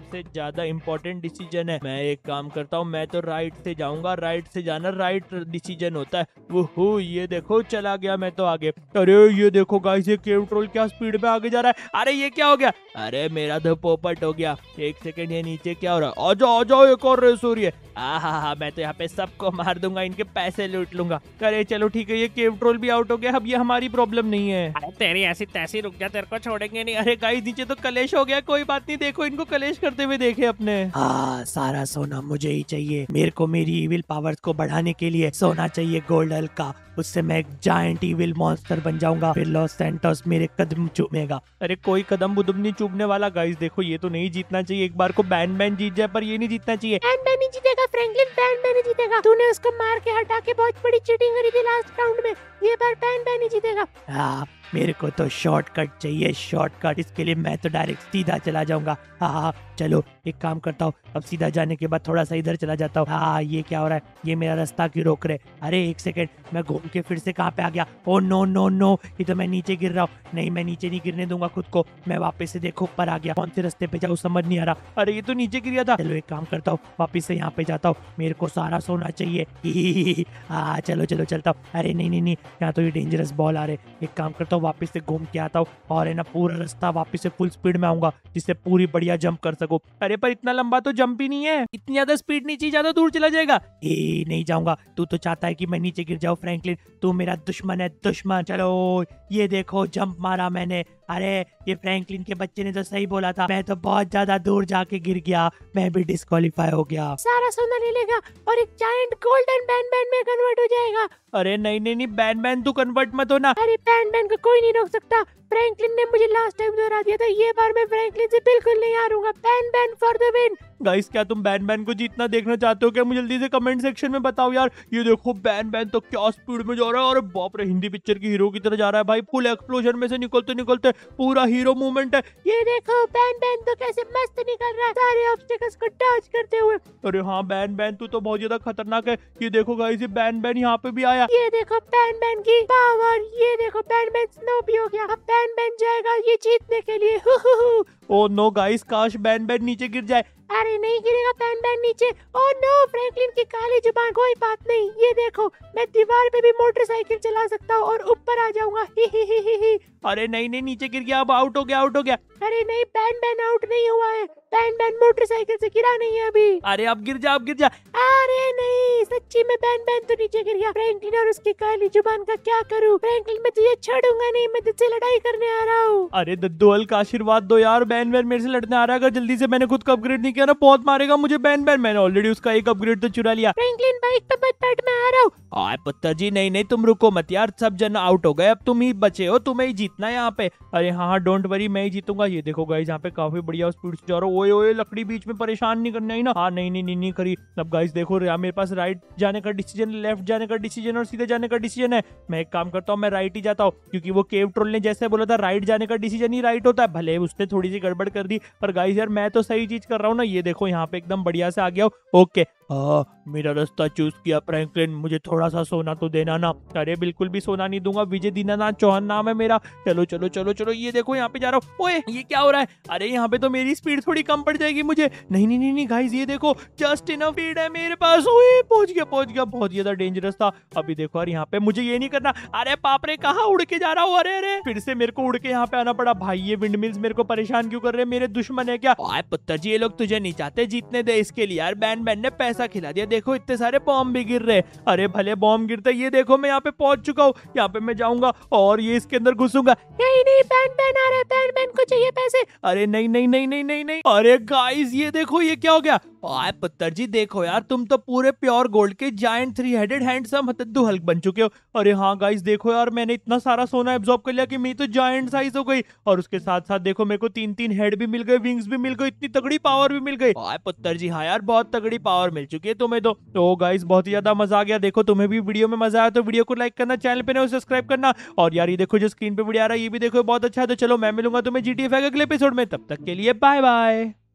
सबसे ज्यादा इम्पोर्टेंट डिसीजन है। मैं एक काम करता हूँ, मैं तो राइट से जाऊंगा, राइट से जाना राइट डिसीजन होता है। वो ये देखो चला गया मैं तो आगे। अरे ये देखो गाइस, ये केव ट्रोल क्या स्पीड में आगे जा रहा है। अरे ये क्या हो गया? अरे मेरा तो पोपट हो गया। एक सेकंड, ये नीचे क्या हो रहा है? आ जाओ आ जाओ, एक और रेस हो रही है। आहा, मैं तो यहाँ पे सबको मार दूंगा, इनके पैसे लूट लूंगा। अरे चलो ठीक है, ये केव ट्रोल भी आउट हो गया। अब ये हमारी प्रॉब्लम नहीं है। अरे तेरी ऐसी तैसी, रुक जा, तेरे को छोड़ेंगे नहीं। अरे गाइस नीचे तो कलेश हो गया। कोई बात नहीं, देखो इनको कलेश करते हुए देखे अपने। हाँ, सारा सोना मुझे ही चाहिए। मेरे को मेरी इविल पावर्स को बढ़ाने के लिए सोना चाहिए गोल्ड हल्क का। उससे मैं एक जायंट इविल मॉन्स्टर बन जाऊंगा, फिर लॉस सैंटोस मेरे कदम चूमेगा। अरे कोई कदम बुदम नहीं चूमने वाला। गाइस देखो, ये तो नहीं जीतना चाहिए। एक बार को बैन बैन जीत जाए, पर ये नहीं जीतना चाहिए। बैन बैन नहीं जीतेगा फ्रैंकलिन, बैन बैन नहीं जीतेगा। तूने उसको मार के हटा के बहुत बड़ी चीटिंग करी थी लास्ट राउंड में। ये बार बैन बैन नहीं जीतेगा। हाँ, मेरे को तो शॉर्टकट चाहिए, शॉर्टकट। इसके लिए मैं तो डायरेक्ट सीधा चला जाऊंगा। हाँ हाँ, चलो एक काम करता हूँ, अब सीधा जाने के बाद थोड़ा सा इधर चला जाता हूँ। हाँ, ये क्या हो रहा है? ये मेरा रास्ता क्यों रोक रहे? अरे एक सेकंड, मैं घूम के फिर से कहाँ पे आ गया? ओ नो नो नो, ये तो मैं नीचे गिर रहा हूँ। नहीं, मैं नीचे नहीं गिरने दूंगा खुद को। मैं वापस से देखो ऊपर आ गया। कौन से रास्ते पे जाऊँ समझ नहीं आ रहा। अरे ये तो नीचे गिर गया था। चलो एक काम करता हूँ, वापिस से यहाँ पे जाता हूँ। मेरे को सारा सोना चाहिए। हाँ चलो चलो चलता हूँ। अरे नहीं नहीं नहीं, यहाँ तो ये डेंजरस बॉल आ रहे। एक काम करता हूँ, वापस से घूम के आता हूँ और है ना पूरा रास्ता वापस से फुल स्पीड में आऊंगा, जिससे पूरी बढ़िया जंप कर सकूं। अरे पर इतना लंबा तो जंप ही नहीं है। इतनी ज्यादा स्पीड नहीं चाहिए, ज्यादा दूर चला जाएगा। ए नहीं जाऊंगा। तू तो चाहता है कि मैं नीचे गिर जाऊं फ्रैंकलिन। तू मेरा दुश्मन है, दुश्मन। चलो ये देखो, जंप मारा मैंने। अरे ये फ्रैंकलिन के बच्चे ने तो सही बोला था, मैं तो बहुत ज्यादा दूर जाके गिर गया। मैं भी डिस्क्वालीफाई हो गया। सारा सोना ले लेगा और एक जायंट गोल्डन बैन बैन में कन्वर्ट हो जाएगा। अरे नहीं नहीं नहीं, बैन बैन तू कन्वर्ट मत होना। अरे बैन बैन को कोई नहीं रोक सकता। फ्रैंकलिन ने मुझे लास्ट टाइम दोहरा दिया था, ये बार मैं फ्रैंकलिन से बिल्कुल नहीं हारूंगा। Ban ban for the win. Guys क्या तुम बैन बैन को जीतना देखना चाहते हो क्या? मुझे जल्दी से कमेंट सेक्शन में बताओ यार। ये देखो बैन बैन तो क्या स्पीड में जा रहा है। अरे बाप रे, हिंदी पिक्चर की हीरो की तरह जा रहा है भाई। फुल एक्सप्लोजन में से निकलते निकलते पूरा हीरो मूवमेंट है। ये देखो बैन बैन तो कैसे मस्त निकल रहा है सारे ऑब्स्टेकल्स को डॉज करते हुए। अरे हाँ बैन बैन तू तो बहुत ज्यादा खतरनाक है। ये देखो गाइस, ये बैन बैन यहाँ पे भी आया। ये देखो बैन बैन की पावर। ये देखो बैन बैन स्नो भी हो गया। अब बैन बैन जाएगा ये जीतने के लिए। हु हु हु। ओ नो गाइस, काश बैन बैन नीचे गिर जाए। अरे नहीं गिरेगा बैन बैन नीचे। ओह नो, फ्रैंकलिन की काली जुबान। कोई बात नहीं, ये देखो मैं दीवार पे भी मोटरसाइकिल चला सकता हूँ और ऊपर आ जाऊंगा। ही ही ही ही ही। अरे नहीं नहीं, नीचे गिर गया। अब आउट हो गया, आउट हो गया। अरे नहीं, बैन बैन आउट नहीं हुआ है। बैन बैन मोटरसाइकिल से गिरा नहीं है अभी। अरे अब गिर जा, अब गिर जा। अरे नहीं, सच्ची में बैन बैन तो नीचे गिर गया। फ्रैंकलिन और उसकी काली जुबान का क्या करूँ? फ्रैंकलिन मैं तुझे छोड़ूंगा नहीं, मैं तुझसे लड़ाई करने आ रहा हूँ। अरे दद्दू हल्क आशीर्वाद दो यार, बैन बैन मेरे से लड़ने आ रहा है। अगर जल्दी से मैंने खुद को अपग्रेड नहीं किया ना, बहुत मारेगा मुझे बैन बैन। मैंने ऑलरेडी उसका एक अपग्रेड तो चुरा लिया। फ्रैंकलिन बाइक पे मत बैठ, मैं आ रहा हूँ। आए पुत्र जी, नहीं नहीं तुम रुको मत यार। सब जन आउट हो गए, अब तुम ही बचे हो, तुम्हें ही जीतना है यहाँ पे। अरे हाँ हाँ डोंट वरी, मैं ही जीतूंगा। ये देखो गाइस, यहाँ पे काफी बढ़िया स्पीड से जा रहा हूँ। ओए ओए, लकड़ी बीच में परेशान नहीं करना ही ना। हाँ नहीं नहीं नहीं नहीं करी। अब गाइस देखो, यहाँ मेरे पास राइट जाने का डिसीजन, लेफ्ट जाने का डिसीजन और सीधे जाने का डिसीजन है। मैं एक काम करता हूँ, मैं राइट ही जाता हूँ, क्योंकि वो केव ट्रोल ने जैसे बोला था राइट जाने का डिसीजन ही राइट होता है। भले उसने थोड़ी सी गड़बड़ कर दी, पर गाइस यार मैं तो सही चीज कर रहा हूँ ना। ये देखो यहाँ पे एकदम बढ़िया से आ गया हूँ। ओके, हाँ मेरा रास्ता चूज किया फ्रैंकलिन, मुझे थोड़ा सा सोना तो देना ना। अरे बिल्कुल भी सोना नहीं दूंगा। विजय दीनानाथ चौहान नाम है मेरा। चलो चलो चलो चलो, ये देखो यहाँ पे जा रहा हूँ। ओए ये क्या हो रहा है? अरे यहाँ पे तो मेरी स्पीड थोड़ी कम पड़ जाएगी मुझे। नहीं नहीं नहीं नहीं गाइस, ये देखो जस्ट इनफ स्पीड है मेरे पास। ओए पहुंच गया पहुंच गया। बहुत ज्यादा डेंजरस था। अभी देखो यार, यहाँ पे मुझे ये नहीं करना। अरे बाप रे, कहाँ उड़ के जा रहा हूँ? अरे अरे, फिर से मेरे को उड़ के यहाँ पे आना पड़ा। भाई ये विंडमिल्स मेरे को परेशान क्यों कर रहे हैं? मेरे दुश्मन है क्या? आए पुत्र जी, ये लोग तुझे नहीं चाहते जीतने दे, इसके लिए यार बैन बैन ने पैसा खिला दिया। देखो इतने सारे बॉम्ब भी गिर रहे। अरे भले बॉम्ब गिरते, ये देखो मैं यहाँ पे पहुंच चुका हूँ। यहाँ पे मैं जाऊंगा और ये इसके अंदर घुसूंगा। नहीं नहीं, बैन बैन आ रहा है, बैन बैन को चाहिए पैसे। अरे नहीं नहीं नहीं नहीं नहीं नहीं। अरे गाइस ये देखो, ये क्या हो गया? आए पुत्र जी देखो यार, तुम तो पूरे प्योर गोल्ड के जायंट थ्री हेडेड हैंडसम दद्दू हल्क बन चुके हो। अरे हाँ गाइस देखो यार, मैंने इतना सारा सोना एब्जॉर्ब कर लिया कि मेरी तो जायंट साइज हो गई। और उसके साथ साथ देखो मेरे को तीन तीन हेड भी मिल गए, विंग्स भी मिल गई, इतनी तगड़ी पावर भी मिल गई। आए पुत्र जी, हाँ यार बहुत तगड़ी पावर मिल चुकी है तुम्हें तो। तो गाइस बहुत ही ज्यादा मजा आ गया। देखो तुम्हें भी वीडियो में मजा आया तो वीडियो को लाइक करना, चैनल पे नए सब्सक्राइब करना। और यार ये देखो जो स्क्रीन पे वीडियो आ रहा है, ये भी देखो बहुत अच्छा है। तो चलो मैं मिलूंगा तुम्हें जीटीए फाइव के अगले एपिसोड में। तब तक के लिए बाय बाय।